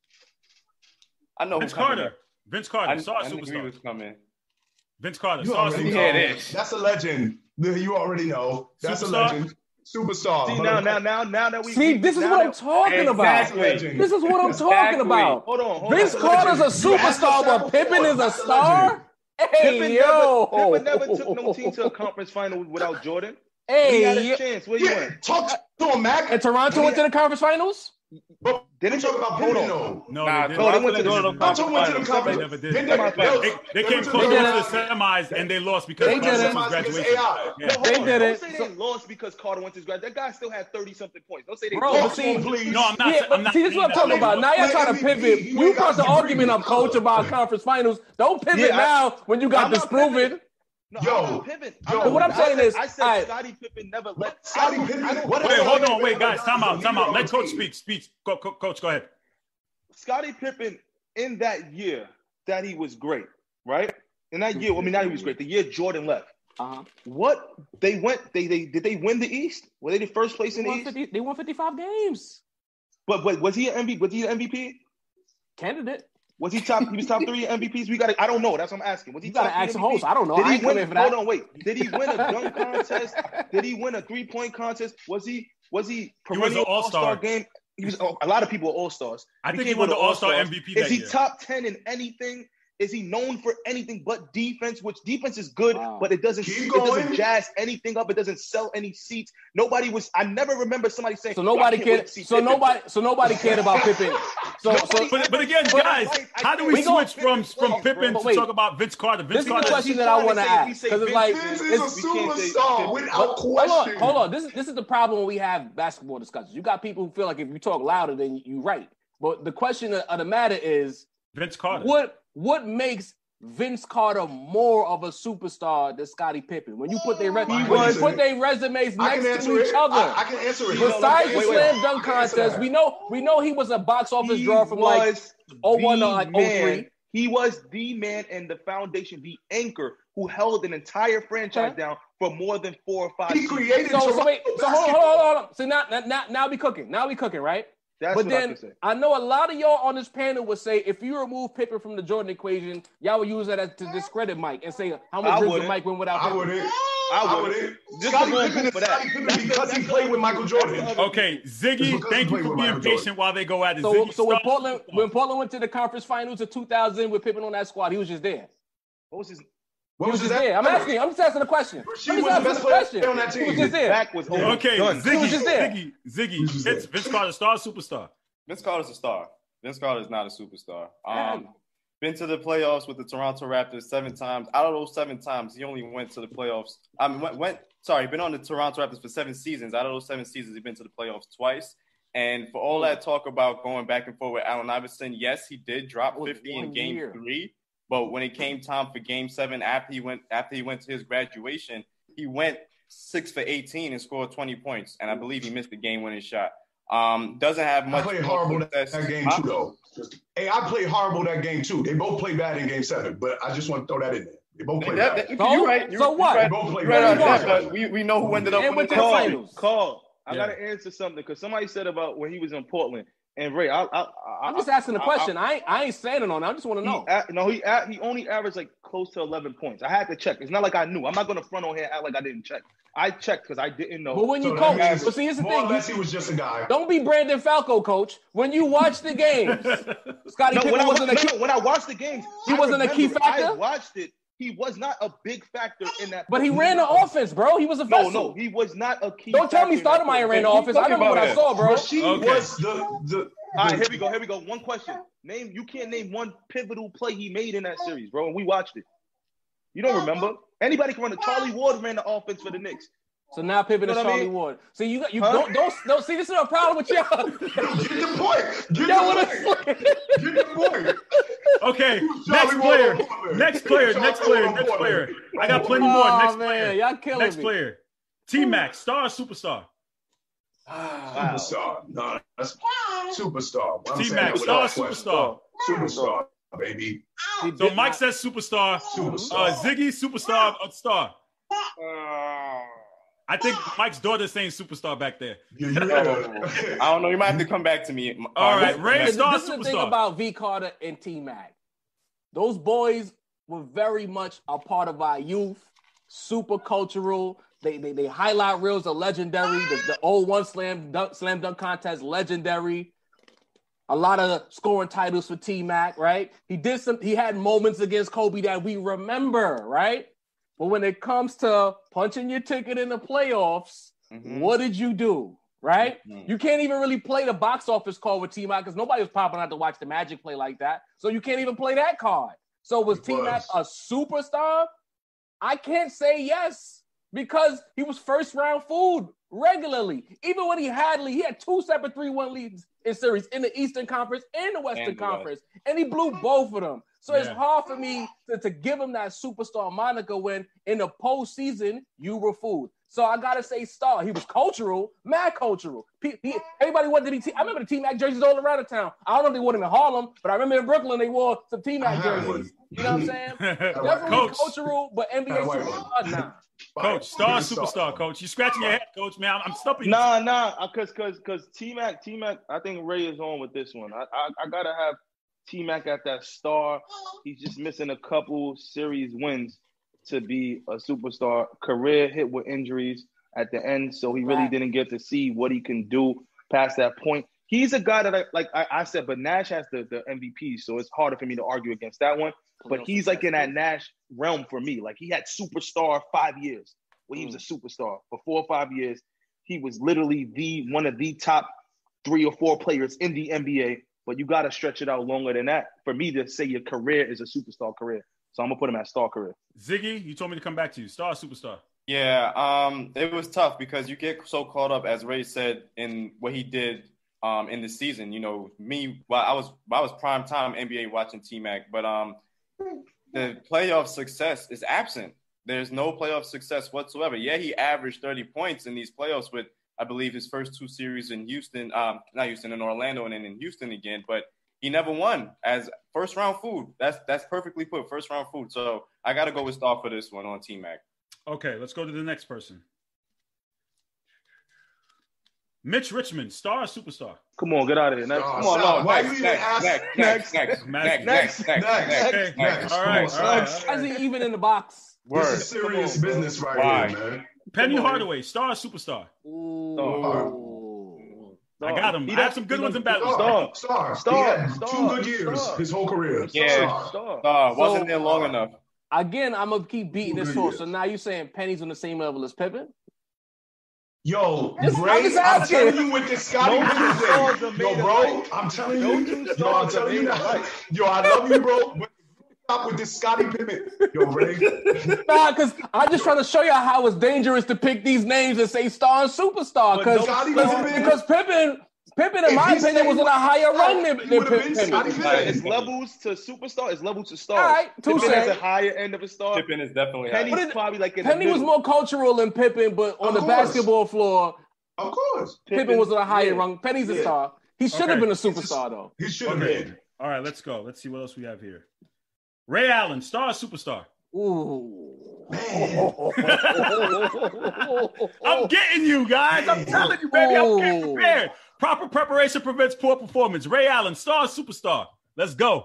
S14: I know
S2: Vince Carter. Vince Carter. Saw a
S14: superstar.
S2: Vince Carter.
S12: You already know. That's a legend. You already know. That's a legend. Superstar.
S15: See, now that we
S13: see, this is what I'm talking about. This is what I'm talking about.
S15: Hold on.
S13: Vince Carter's a superstar, but Pippen is a star. Hey,
S15: Pippen never took no team to a conference final without Jordan.
S13: Hey,
S15: he had a chance. Where you went?
S12: Talk to him, Mac.
S13: And Toronto went to the conference finals?
S12: But didn't talk about Pippen, though.
S2: No,
S14: they went to the
S12: conference.
S2: They never did. They came close to the semis and they lost because
S13: they did it.
S2: Graduation.
S13: They did it.
S15: Don't say they lost because Carter went to his graduation. That guy still had 30-something points. Don't say they
S12: lost. Please.
S2: No, I'm not.
S13: See, this is what I'm talking about. Now you're trying to pivot. You brought the argument up, Coach, about conference finals. Don't pivot now when you got disproven.
S15: No,
S13: what I'm saying is,
S15: I said Scottie Pippen never let
S12: Scottie Pippen.
S2: Wait, hold on, wait, guys, time out. Let Coach speak. Coach, go ahead.
S15: Scottie Pippen in that year that he was great, right? In that year, not he was great. The year Jordan left. What they went? Did they win the East? Were they the first place in the East?
S13: They won 55 games.
S15: But was he an MVP? Was he an MVP
S13: candidate?
S15: Was he top? He was top 3 MVPs. I don't know. That's what I'm asking. Was he top 3
S13: ask the host. I don't know.
S15: Did he win? Hold on, wait. Did he win a dunk contest? Did he win a 3-point contest? Was he perennial All-Star game? He was. A lot of people were All-Stars.
S2: I think he won the All-Star MVP.
S15: Is he top 10 in anything? Is he known for anything but defense? Which defense is good, but it doesn't jazz anything up. It doesn't sell any seats. I never remember somebody saying.
S13: So nobody cared. So nobody cared about Pippen.
S2: But again, guys, how do we switch from Pippen to talk about Vince Carter?
S13: This is the question that I want to ask because it's like
S12: Vince is a superstar without question.
S13: Hold on. This is the problem when we have basketball discussions. You got people who feel like if you talk louder, then you're right. But the question of the matter is
S2: Vince Carter.
S13: What makes Vince Carter more of a superstar than Scottie Pippen? When you put their resumes next to each other,
S12: I can answer it.
S13: Besides the slam dunk contest, we know he was a box office draw from like 01 to like 03.
S15: He was the man and the foundation, the anchor who held an entire franchise down for more than 4 or 5 seasons.
S13: So hold on. See, now we cooking. Now we cooking, right?
S15: That's
S13: but
S15: what
S13: then
S15: I can say.
S13: I know a lot of y'all on this panel would say if you remove Pippen from the Jordan equation, y'all would use that to discredit Mike and say how much rings would Mike win without Pippen?
S12: I wouldn't. Scottie Pippen because he played with Michael Jordan.
S2: Okay, Ziggy, thank you for being patient while they go at it.
S13: So when Portland went to the conference finals of 2000 with Pippen on that squad, he was just there.
S15: What was his?
S12: What was his?
S13: There. I'm asking. I'm just asking a question.
S12: She was the best player on that team.
S13: He was just there.
S15: Back was over.
S2: Okay,
S15: Done.
S2: Ziggy,
S13: He was just there.
S2: Ziggy. Vince Carter, star, superstar.
S14: Vince Carter's a star. Vince Carter is not a superstar. Been to the playoffs with the Toronto Raptors 7 times. Out of those 7 times, he only went to the playoffs. Been on the Toronto Raptors for 7 seasons. Out of those 7 seasons, he's been to the playoffs twice. And for all that talk about going back and forth with Allen Iverson, yes, he did drop 50 in Game 3. But when it came time for Game 7, after he went to his graduation, he went 6 for 18 and scored 20 points. And I believe he missed the game-winning shot. Doesn't have much.
S12: I played horrible that game too, though. Hey, I played horrible that game too. They both played bad in Game 7, but I just want to throw that in there. They both played bad.
S14: You're right.
S13: So what?
S12: They both played bad.
S14: But we know who ended up winning the finals.
S15: Carl, I gotta answer something because somebody said about when he was in Portland. And Ray,
S13: I'm just asking a question. I ain't saying it on. I just want to know.
S15: He only averaged like close to 11 points. I had to check. It's not like I knew. I'm not gonna front on here and act like I didn't check. I checked because I didn't know.
S13: But when you coach, but see, here's the thing.
S12: Unless he was just a guy.
S13: Don't be Brandon Falco, coach. When you watch the games, Scottie Pippen wasn't a key.
S15: When I watched the games,
S13: he wasn't a key factor.
S15: I watched it. He was not a big factor in that.
S13: But he ran the offense, bro. He was a vessel.
S15: No, he was not a key.
S13: Don't tell me Stoudemire ran the offense. I remember what I saw, bro.
S12: She was the.
S15: All right, here we go. One question. You can't name one pivotal play he made in that series, bro. And we watched it. You don't remember? Anybody can run it. Charlie Ward ran the offense for the Knicks.
S13: So now Pippen is Charlie Ward. See, you don't see. This is a problem with y'all.
S12: Get the point. Get the point.
S2: Okay, next player. I got plenty more. Next player.
S13: Y'all killing me.
S2: Next player. T-Mac, star or superstar?
S12: Superstar. No, that's superstar.
S2: T-Mac, star or superstar?
S12: Superstar, baby.
S2: So Mike says superstar. Ziggy, superstar or star? I think Mike's daughter's saying superstar back there.
S14: I don't know. You might have to come back to me.
S2: All right, Ray, star,
S13: this is the thing about V. Carter and T-Mac. Those boys were very much a part of our youth. Super cultural. They highlight reels are legendary. The 01 slam dunk contest, legendary. A lot of scoring titles for T-Mac, right? He had moments against Kobe that we remember, right? But when it comes to punching your ticket in the playoffs, what did you do, right? You can't even really play the box office card with T-Mac because nobody was popping out to watch the Magic play like that. So you can't even play that card. So was T-Mac a superstar? I can't say yes because he was first-round food regularly. Even when he had 2 separate 3-1 leads in series in the Eastern Conference and the Western Conference, and he blew both of them. So it's hard for me to give him that superstar moniker when in the postseason you were fooled. So I gotta say star. He was cultural, mad cultural. Everybody wanted to be. I remember the T-Mac jerseys all around the town. I don't know if they wore them in Harlem, but I remember in Brooklyn they wore some T-Mac jerseys. You know what I'm saying? Definitely cultural, but NBA superstar, nah.
S2: Coach, star, superstar, coach. You scratching your head, coach, man. I'm stopping you.
S15: Nah, because T-Mac, I think Ray is on with this one. I gotta have T-Mac at that star. He's just missing a couple series wins to be a superstar. Career hit with injuries at the end, so he really didn't get to see what he can do past that point. He's a guy that I said, but Nash has the MVP, so it's harder for me to argue against that one. But he's like in that Nash realm for me. Like he had superstar 5 years when he was a superstar. For 4 or 5 years, he was literally one of the top 3 or 4 players in the NBA. But you got to stretch it out longer than that for me to say your career is a superstar career. So I'm gonna put him at star career.
S2: Ziggy, you told me to come back to you. Star, superstar.
S14: Yeah, it was tough because you get so caught up, as Ray said, in what he did in the season. You know, I was prime time NBA watching T-Mac, but the playoff success is absent. There's no playoff success whatsoever. Yeah, he averaged 30 points in these playoffs with, I believe, his first 2 series in Houston, not Houston, in Orlando, and then in Houston again. But he never won as first round food. That's perfectly put, first round food. So I got to go with star for this one on T-Mac.
S2: Okay, let's go to the next person. Mitch Richmond, star or superstar?
S15: Come on, get out of here. Next. Come on,
S12: Stop.
S15: no.
S12: Why you even ask?
S14: Next.
S2: All right.
S13: Why is he even in the box?
S12: This is serious business right here, man.
S2: Penny Hardaway, star or superstar? I got him. I have some good ones and bad ones.
S12: Star. He had 2 good years his whole career.
S14: Yeah. Star. Wasn't there long enough.
S13: Again, I'm going to keep beating this horse. So now you're saying Penny's on the same level as Pippen?
S12: Yo, Ray, I'm telling you with this Scotty Pippen thing. Yo, bro, I'm telling you. Now. Yo, I love you, bro. But stop with this Scotty Pippen. Yo, Ray.
S13: Nah, because I'm just trying to show you how it's dangerous to pick these names and say star and superstar. Because Pippen, in my opinion, was on a higher run than Pippen.
S15: It's levels to superstar. It's levels to stars.
S13: All right,
S15: Pippen is a higher end of a star.
S14: Pippen is definitely
S15: Penny's
S14: higher.
S15: probably like in
S13: Penny
S15: the
S13: was
S15: middle.
S13: more cultural than Pippen, but on the basketball floor,
S12: of course,
S13: Pippen was on a higher run. Penny's a star. He should have been a superstar, though.
S12: He should have been.
S2: All right, let's go. Let's see what else we have here. Ray Allen, star or superstar?
S13: Ooh.
S2: I'm getting you guys. I'm telling you, baby. I'm getting prepared. Proper preparation prevents poor performance. Ray Allen, star or superstar? Let's go.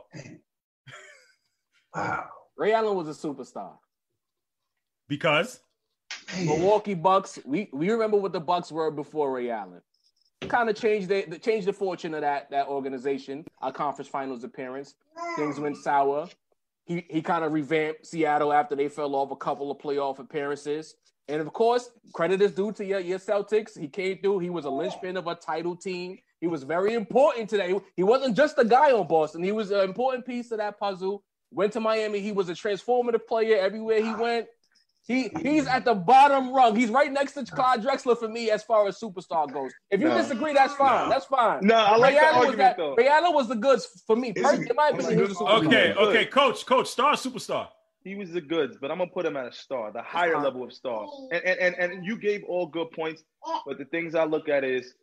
S12: Wow.
S13: Ray Allen was a superstar.
S2: Because?
S13: Milwaukee Bucks, we remember what the Bucks were before Ray Allen. Kind of changed the fortune of that organization. Our conference finals appearance. Things went sour. He kind of revamped Seattle after they fell off a couple of playoff appearances. And of course, credit is due to your Celtics. He came through. He was a linchpin of a title team. He was very important to that. He wasn't just a guy on Boston. He was an important piece of that puzzle. Went to Miami. He was a transformative player everywhere he went. He's at the bottom rung. He's right next to Clyde Drexler for me as far as superstar goes. If you disagree, that's fine. That's fine.
S15: No, I like the argument, though.
S13: Ray Allen was the goods for me. In my opinion, he was a superstar.
S2: Okay, coach, star or superstar?
S15: He was the goods, but I'm gonna put him at a star, the higher level of star. And you gave all good points, but the things I look at is,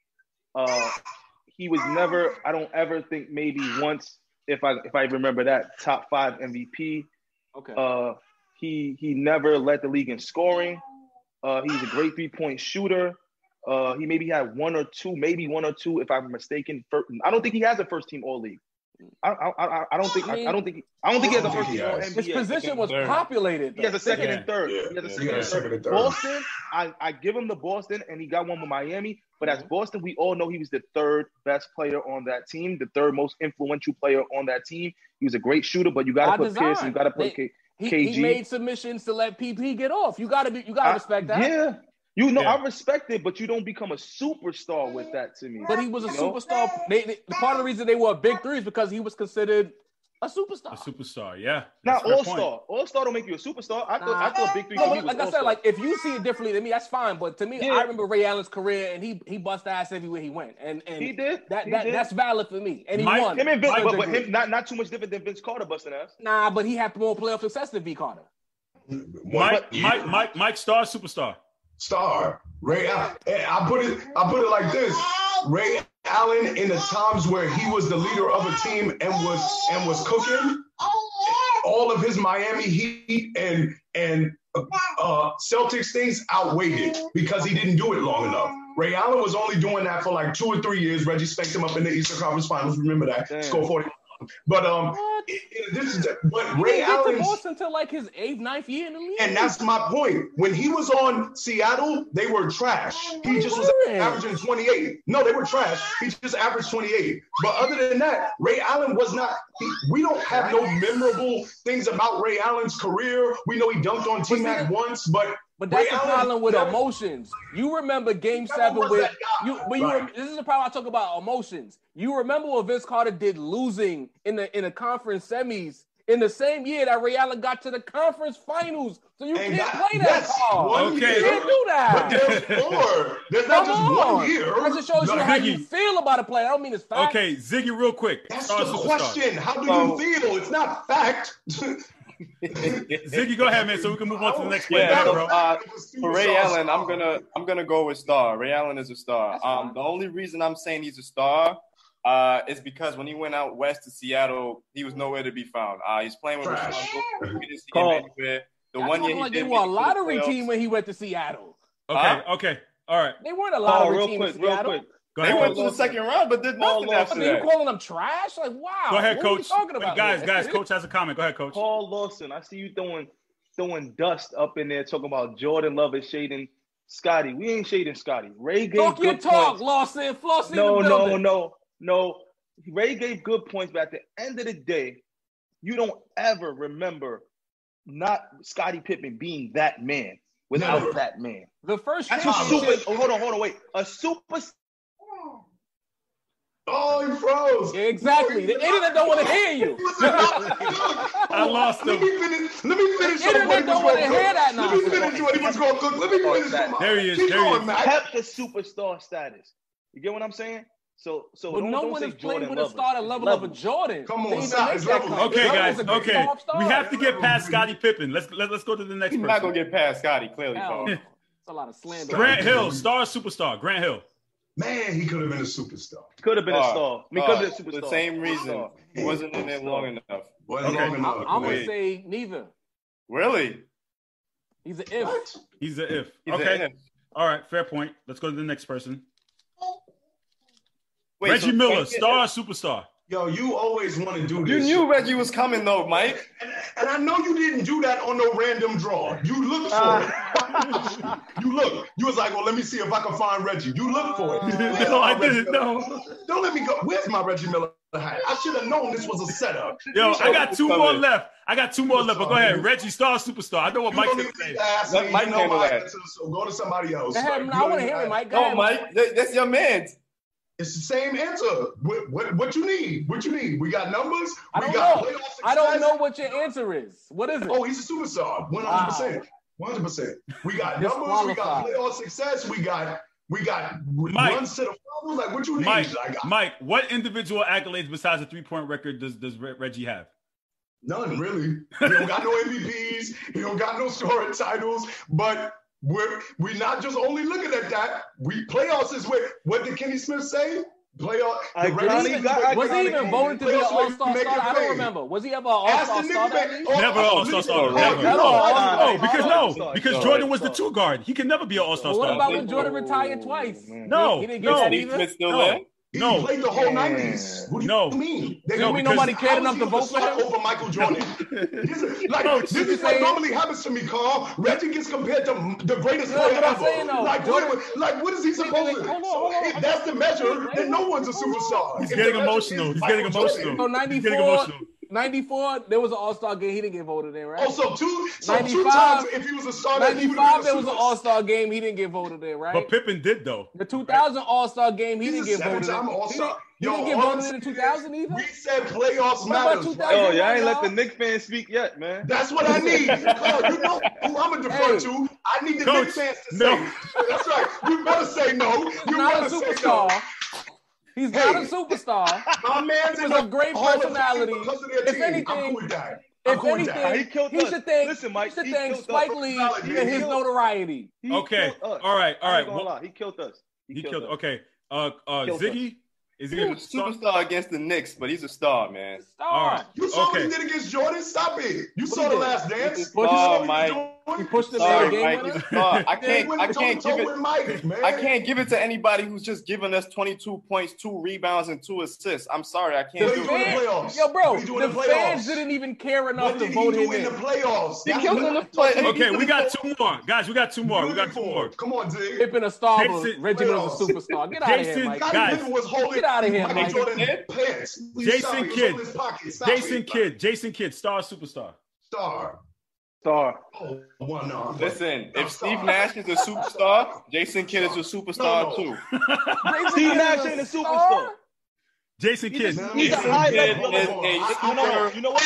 S15: he was never. I don't ever think maybe once, if I remember that, top 5 MVP.
S13: Okay.
S15: He never led the league in scoring. He's a great 3-point shooter. He maybe had one or two, if I'm mistaken. I don't think he has a first team All League. I don't think he has a first team All NBA.
S13: His position was populated.
S15: He has a second and third.
S12: He has a second and third.
S15: Boston, I give him the Boston, and he got one with Miami. But as Boston, we all know he was the 3rd best player on that team, the 3rd most influential player on that team. He was a great shooter, but you got to put Pierce, you got to put KG.
S13: He made submissions to let PP get off. You gotta respect that.
S15: Yeah. I respect it, but you don't become a superstar with that to me.
S13: But he was a superstar. Part of the reason they were a big 3 is because he was considered a superstar.
S2: A superstar, yeah.
S15: Not all-star. All-star don't make you a superstar. I thought big 3 for me was
S13: like I said, like if you see it differently than me, that's fine. But to me, I remember Ray Allen's career, and he bust ass everywhere he went, and
S15: he did.
S13: That's valid for me. And he won.
S15: Him and Vince, but him not too much different than Vince Carter busting ass.
S13: Nah, but he had more playoff success than V Carter.
S2: Mike, star, superstar.
S12: Star. Ray Allen. I put it like this. Ray Allen, in the times where he was the leader of a team and was cooking, all of his Miami Heat and Celtics things outweighed it because he didn't do it long enough. Ray Allen was only doing that for like 2 or 3 years. Reggie spanked him up in the Eastern Conference Finals. Remember that? Score 40. But Ray Allen
S13: until like his 8th, 9th year in the league.
S12: And that's my point. When he was on Seattle, they were trash. He just was averaging 28. No, they were trash. He just averaged 28. But other than that, Ray Allen was not. We don't have no memorable things about Ray Allen's career. We know he dunked on T-Mac once, but
S13: that's the problem with emotions. You remember Game 7 with you. This is the problem I talk about emotions. You remember what Vince Carter did losing in the conference semis in the same year that Ray Allen got to the conference finals. So you can't play that card.
S2: Okay.
S13: You can't do that.
S12: But there's 4. There's not just 1 year.
S13: That just shows you how you feel about a player. I don't mean it's fact.
S2: Okay, Ziggy, real quick.
S12: That's the question. How do you feel? It's not fact.
S2: Ziggy, go ahead, man, so we can move on to the next player.
S14: For Ray Allen, I'm gonna go with star. Ray Allen is a star. The only reason I'm saying he's a star It's because when he went out west to Seattle, he was nowhere to be found. He's playing with Rashawn Wilson. We didn't see him anywhere. The one year he
S13: they were a lottery team when he went to Seattle.
S2: Okay. All right.
S13: They weren't a lottery team in Seattle.
S14: Real quick. They went to the second round, but did nothing after that.
S13: You calling them trash? Like, wow.
S2: Go ahead,
S13: what
S2: Coach.
S13: Are you talking about
S2: guys, Coach has a comment. Go ahead, Coach.
S15: Paul Lawson, I see you throwing dust up in there talking about Jordan Love is shading Scotty. We ain't shading Scotty. Ray gave
S13: talk
S15: good
S13: your talk,
S15: points.
S13: Lawson. Flossy
S15: No. Ray gave good points, but at the end of the day, you don't ever remember not Scottie Pippen being that man without that man.
S13: The first
S15: hold on, wait. A super.
S12: Oh, he froze.
S13: Exactly. The internet don't want to hear you.
S2: I lost him.
S12: Let me finish.
S13: The internet don't want to hear that now.
S12: Let me finish what he was going to cook. Let me finish.
S2: There he is.
S12: Keep going, Matt.
S15: Kept the superstar status. You get what I'm saying? So
S13: but no one is playing with a starter level of a Jordan.
S12: Come on, size level.
S2: Okay, guys. Okay, we have to get past Scottie Pippen. Let's go to the next person.
S14: We're not gonna get past Scotty. Clearly, Paul.
S13: It's a lot of slander.
S2: Grant Hill, star superstar. Grant Hill.
S12: Man, he could have been a superstar.
S15: Could have been a star. I mean, could have been a superstar.
S14: The same reason. He wasn't in there long enough.
S12: Wasn't long enough.
S13: I'm gonna say neither.
S14: Really?
S13: He's an if.
S12: What?
S2: He's an if.
S14: He's
S2: Okay.
S14: an if.
S2: All right. Fair point. Let's go to the next person.
S14: Wait,
S2: Reggie Miller, star superstar.
S12: Yo, you always want to do this.
S14: You knew Reggie was coming though, Mike.
S12: And I know you didn't do that on no random draw. You looked for it. You looked. You was like, well, let me see if I can find Reggie. You looked for it.
S2: No, I didn't. No.
S12: Don't let me go. Where's my Reggie Miller hat? I should have known this was a setup.
S2: Yo, I got two more left. But go ahead. Reggie, star superstar. I know what Mike's going to say.
S14: Let Mike handle that.
S12: So go to somebody else.
S13: I want to hear it, Mike.
S14: No, Mike. That's your man.
S12: It's the same answer. What you need? What you need? We got numbers.
S13: I don't know what your answer is. What is it?
S12: Oh, he's a superstar. 100%. 100%. We got numbers. We got playoff success. We got one set of problems. Like what you need?
S2: Mike, what individual accolades besides a 3-point record does Reggie have?
S12: None, really. He don't got no MVPs. He don't got no scoring titles. But we're not just only looking at that. Playoffs is what did Kenny Smith say? Playoff.
S13: Was he even voted to be an all-star starter? I don't remember. Was he ever an all-star starter?
S2: Never an all-star starter. Never. Because Jordan was the 2 guard. He can never be an all-star starter.
S13: What about when Jordan retired twice?
S2: No.
S13: He didn't get that either.
S14: Smith still there?
S12: He played the whole 90s. What do you mean?
S13: Nobody cared enough to vote for him?
S12: Over Michael Jordan. This is what normally happens to me, Carl. Reggie gets compared to the greatest player ever. What is he supposed to do? If that's the measure, then no one's a superstar.
S2: He's getting emotional.
S13: So 94, there was an all-star game. He didn't get voted in, right?
S12: Oh, so two times if he was a starter,
S13: 95, there was an all-star game. He didn't get voted in, right?
S2: But Pippen did, though.
S13: The 2000 all-star game, he didn't get voted in. He didn't get voted in 2000 either?
S12: We said playoffs matters.
S15: Yo, y'all ain't let the Knicks fans speak yet, man.
S12: That's what I need. Carl, you know who I'm going to defer to. I need the Knicks fans to say. That's right. You better say no. You better say no.
S13: He's not a superstar.
S12: My man's
S13: was a great personality. If anything, he should thank Spike Lee for his notoriety.
S2: Okay. All right.
S15: He killed us.
S2: Okay. Ziggy?
S14: Is he a superstar against the Knicks? But he's a star, man.
S2: All right.
S12: You saw what he did against Jordan? Stop it. You saw The Last Dance.
S13: He pushed the
S14: game winner. I can't give it to anybody who's just giving us 22 points, 2 rebounds, and 2 assists. I'm sorry, I can't do it.
S13: Yo, bro, the fans didn't even care enough to vote him in.
S12: The playoffs.
S2: Okay, we got 2 more. Guys, we got 2 more.
S12: Come on, Zig.
S13: Pippen a star, Reggie was a superstar. Get out of here, Mike.
S2: Guys,
S13: get out of here, Mike.
S2: Jason Kidd, star, superstar.
S12: Star.
S15: Oh,
S14: listen, if Steve Nash is a superstar, Jason Kidd is a superstar too.
S15: Steve Nash ain't a superstar.
S2: Jason Kidd.
S15: He's a high level. You know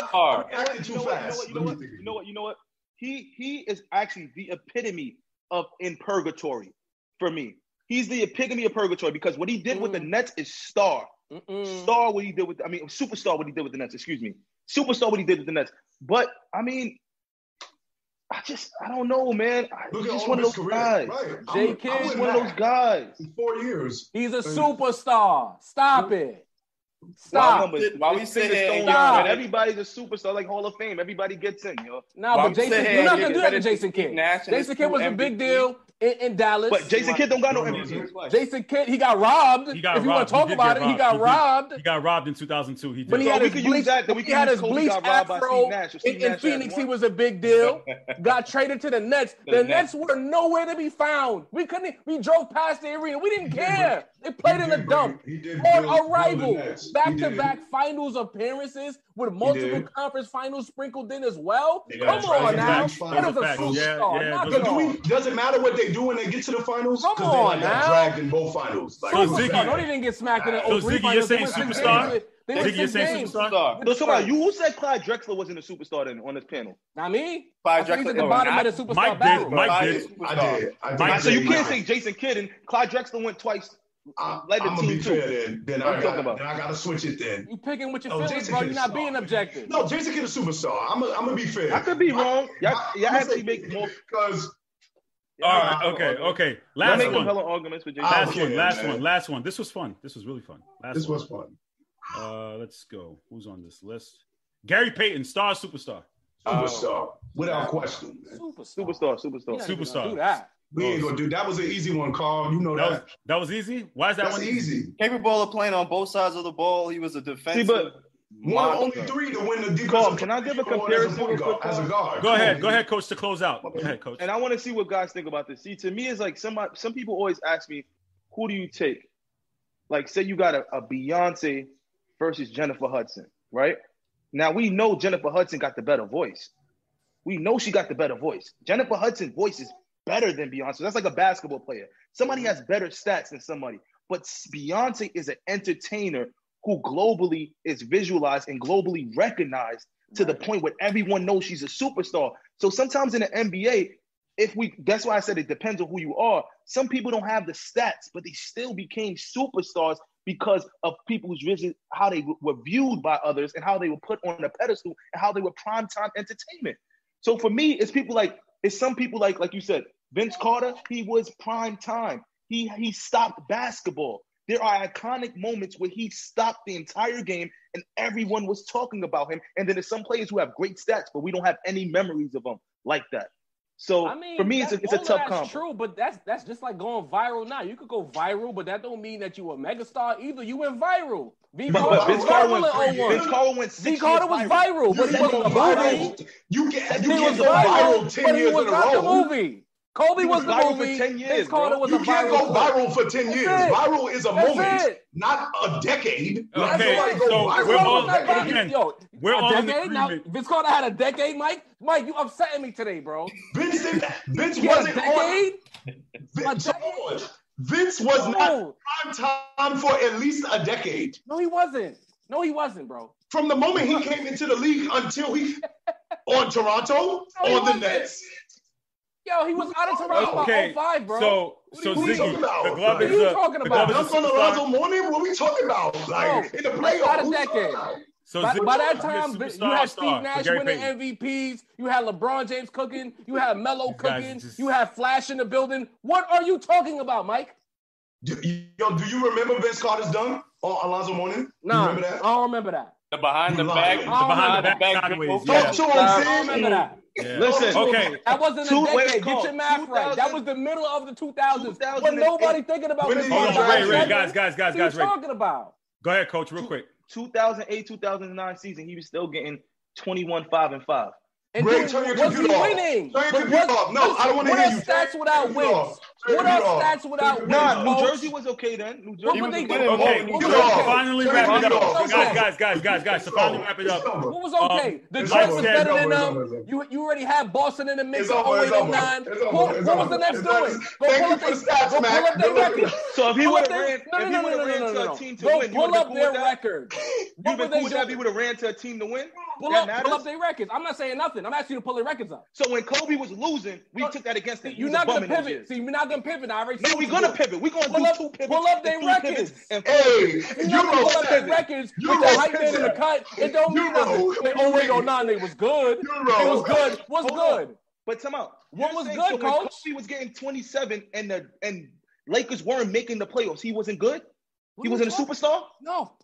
S15: what? He is actually the epitome of in purgatory for me. He's the epitome of purgatory because what he did with the Nets is star. Star what he did with superstar what he did with the Nets. Excuse me. Superstar what he did with the Nets. But I mean, I don't know, man. He's just one of those guys.
S12: Right.
S13: J. Kidd,
S15: one of those guys.
S12: In 4 years.
S13: He's a superstar. Stop it. Stop.
S14: Why we sit here and
S13: Stop.
S15: Everybody's a superstar, like Hall of Fame. Everybody gets in, yo.
S13: Nah, but Jason, you're not gonna do that to Jason Kidd. Jason Kidd was a big deal in Dallas.
S15: But Jason Kidd don't got no MVP.
S13: Jason Kidd, he got robbed. If you want to talk about it, he got robbed.
S2: He got robbed in 2002. He did.
S13: But he had his bleach afro in Phoenix. He was a big deal. Got traded to the Nets. The Nets were nowhere to be found. We couldn't. We drove past the arena. We didn't care. They played in the dump. On arrival, back-to-back finals appearances with multiple conference finals sprinkled in as well. Come on now. That is a superstar.
S12: Does it matter what they do when they get to the finals?
S13: Come on
S12: got dragged in both finals.
S13: Like, superstar. No, they didn't get smacked in the 03
S2: Ziggy, you're saying superstar? Ziggy, you're saying superstar?
S15: No, come on. You who said Clyde Drexler wasn't a superstar then on this panel?
S13: Not me.
S15: Clyde Drexler.
S13: At the bottom of the superstar battle.
S2: Mike did.
S12: I did.
S15: So you can't say Jason Kidd and Clyde Drexler went twice. Led the team too.
S12: Then I got to switch it then.
S13: You picking with your feelings, bro. You're not being objective.
S12: No, Jason Kidd is a superstar. I'm gonna be fair.
S15: I could be wrong. Y'all actually make more
S12: because.
S2: All right. Okay. Last one. This was fun. This was really fun.
S12: This was fun.
S2: Let's go. Who's on this list? Gary Payton, star, superstar.
S12: Superstar, without question.
S15: Superstar.
S13: Do that.
S12: We ain't gonna do that. Was an easy one, Carl. You know that.
S2: That was easy. Why is that one
S12: easy?
S14: Capable of playing on both sides of the ball. He was a defensive.
S12: Only three to win the defensive.
S15: Carl, can I give a comparison
S12: as a guard?
S2: Go ahead, Coach, to close out. Go ahead, Coach.
S15: And I want to see what guys think about this. See, to me, it's like some people always ask me, who do you take? Like, say you got a Beyonce versus Jennifer Hudson, right? Now, we know Jennifer Hudson got the better voice. We know she got the better voice. Jennifer Hudson's voice is better than Beyonce. That's like a basketball player. Somebody has better stats than somebody. But Beyonce is an entertainer who globally is visualized and globally recognized to the point where everyone knows she's a superstar. So sometimes in the NBA, that's why I said it depends on who you are. Some people don't have the stats, but they still became superstars because of people's vision, how they were viewed by others and how they were put on a pedestal and how they were primetime entertainment. So for me, it's some people like you said, Vince Carter, he was prime time. He stopped basketball. There are iconic moments where he stopped the entire game and everyone was talking about him. And then there's some players who have great stats, but we don't have any memories of them like that. So for me, it's a tough combo.
S13: That's true, but that's just like going viral now. You could go viral, but that don't mean that you a megastar either. You went viral. Vince Carter
S15: went 6 years
S13: was viral, but he wasn't a movie.
S12: You can't go viral 10 years in a row.
S13: Kobe was the movie.
S15: For 10 years,
S13: Vince Carter was
S12: you can't go viral for 10 years. Viral is a moment, not a decade.
S2: Okay, so we're all in agreement.
S13: Now, Vince Carter had a decade, Mike. Mike, you upsetting me today, bro.
S12: Vince wasn't on. Vince was not prime time for at least a decade.
S13: No, he wasn't, bro.
S12: From the moment he came into the league until he on Toronto, on the Nets.
S13: Yo, he was out of Toronto by 05, bro.
S2: So Ziggy, the glove is
S13: talking about?
S12: Dunk on Alonzo Mourning? What are we talking about? Like, in the playoffs?
S13: Not a decade. So by that time, you had Steve Nash winning MVPs. You had LeBron James cooking. You had Melo cooking. You had Flash in the building. What are you talking about, Mike?
S12: Do you remember Vince Carter's dunk on Alonzo Mourning?
S13: No, I don't remember that.
S14: The behind the back.
S2: sideways.
S12: I don't
S13: remember that.
S2: Yeah.
S15: Listen,
S13: that wasn't a decade. Get your math right. That was the middle of the 2000s. When nobody thinking about this.
S2: Guys.
S13: What are you talking about?
S2: Go ahead, Coach, real quick.
S15: 2008, 2009 season, he was still getting 21, 5, and 5.
S13: And
S12: Greg, turn your computer off.
S13: Winning?
S12: Turn your computer off. No, I don't want to hear you.
S13: What are stats without wins? What are stats without wins?
S15: Nah, New Jersey was okay then. New Jersey
S13: was
S15: okay.
S2: Okay, finally wrap it up. Guys, so finally wrap it up.
S13: What was okay? Detroit was better than them. You already had Boston in the mix of 08 and 09. What was the Nets doing? Go pull up their record.
S15: So if he would have ran to a team to win,
S13: pull up their record.
S15: You've been cool with that if he would have ran to a team to win?
S13: Pull up their records. I'm not saying nothing. I'm asking you to pull their records up.
S15: So when Kobe was losing, we took that against him.
S13: You're not going to pivot. See, we're not going to pivot.
S15: No, we're going to pivot. We're going to do two pivots.
S13: Pull up their records.
S12: Hey,
S13: you're not going to pull up their records with the hype man in the cut. It don't mean nothing. 08, 09, they was good. It was good. What's good?
S15: But come out.
S13: What was good, Coach?
S15: Kobe was getting 27 and Lakers weren't making the playoffs. He wasn't good? He wasn't a superstar?
S13: No.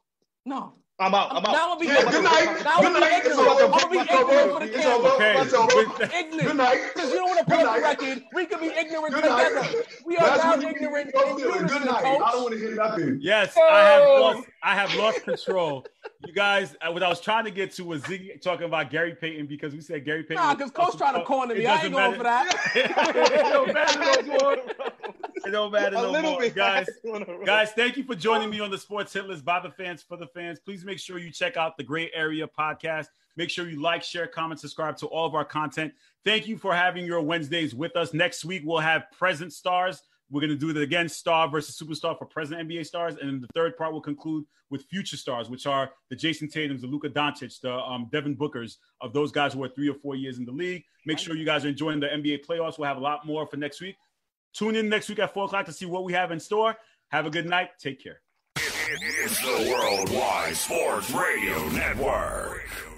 S13: No.
S15: I'm out.
S13: Now I'm gonna be
S12: Yeah, good night.
S13: Now
S12: Good night. It's over.
S13: I'm gonna be ignorant for the
S12: It's
S13: camera.
S12: over. It's over.
S13: Ignorant.
S12: Good night.
S13: Because you don't want to put
S12: Good
S13: up the
S12: night.
S13: record. We can be ignorant
S12: Good
S13: together.
S12: night.
S13: We are
S12: That's
S13: now
S12: what you
S13: ignorant
S12: feel.
S13: in unison,
S12: Good night.
S13: coach.
S12: I don't want to hear nothing.
S2: Yes, I have lost control. You guys, what I was trying to get to was Ziggy talking about Gary Payton because we said Gary Payton.
S13: Nah, because coach trying to corner me. I ain't going for that.
S2: It don't matter no more. It don't matter no more. Guys, thank you for joining me on the Sports Hit List by the fans for the fans. Please make sure you check out the Gray Area podcast. Make sure you like, share, comment, subscribe to all of our content. Thank you for having your Wednesdays with us. Next week, we'll have present stars. We're going to do it again, star versus superstar for present NBA stars. And then the third part will conclude with future stars, which are the Jason Tatums, the Luka Doncic, the Devin Bookers, of those guys who are 3 or 4 years in the league. Make sure you guys are enjoying the NBA playoffs. We'll have a lot more for next week. Tune in next week at 4 o'clock to see what we have in store. Have a good night. Take care.
S1: It's the Worldwide Sports Radio Network.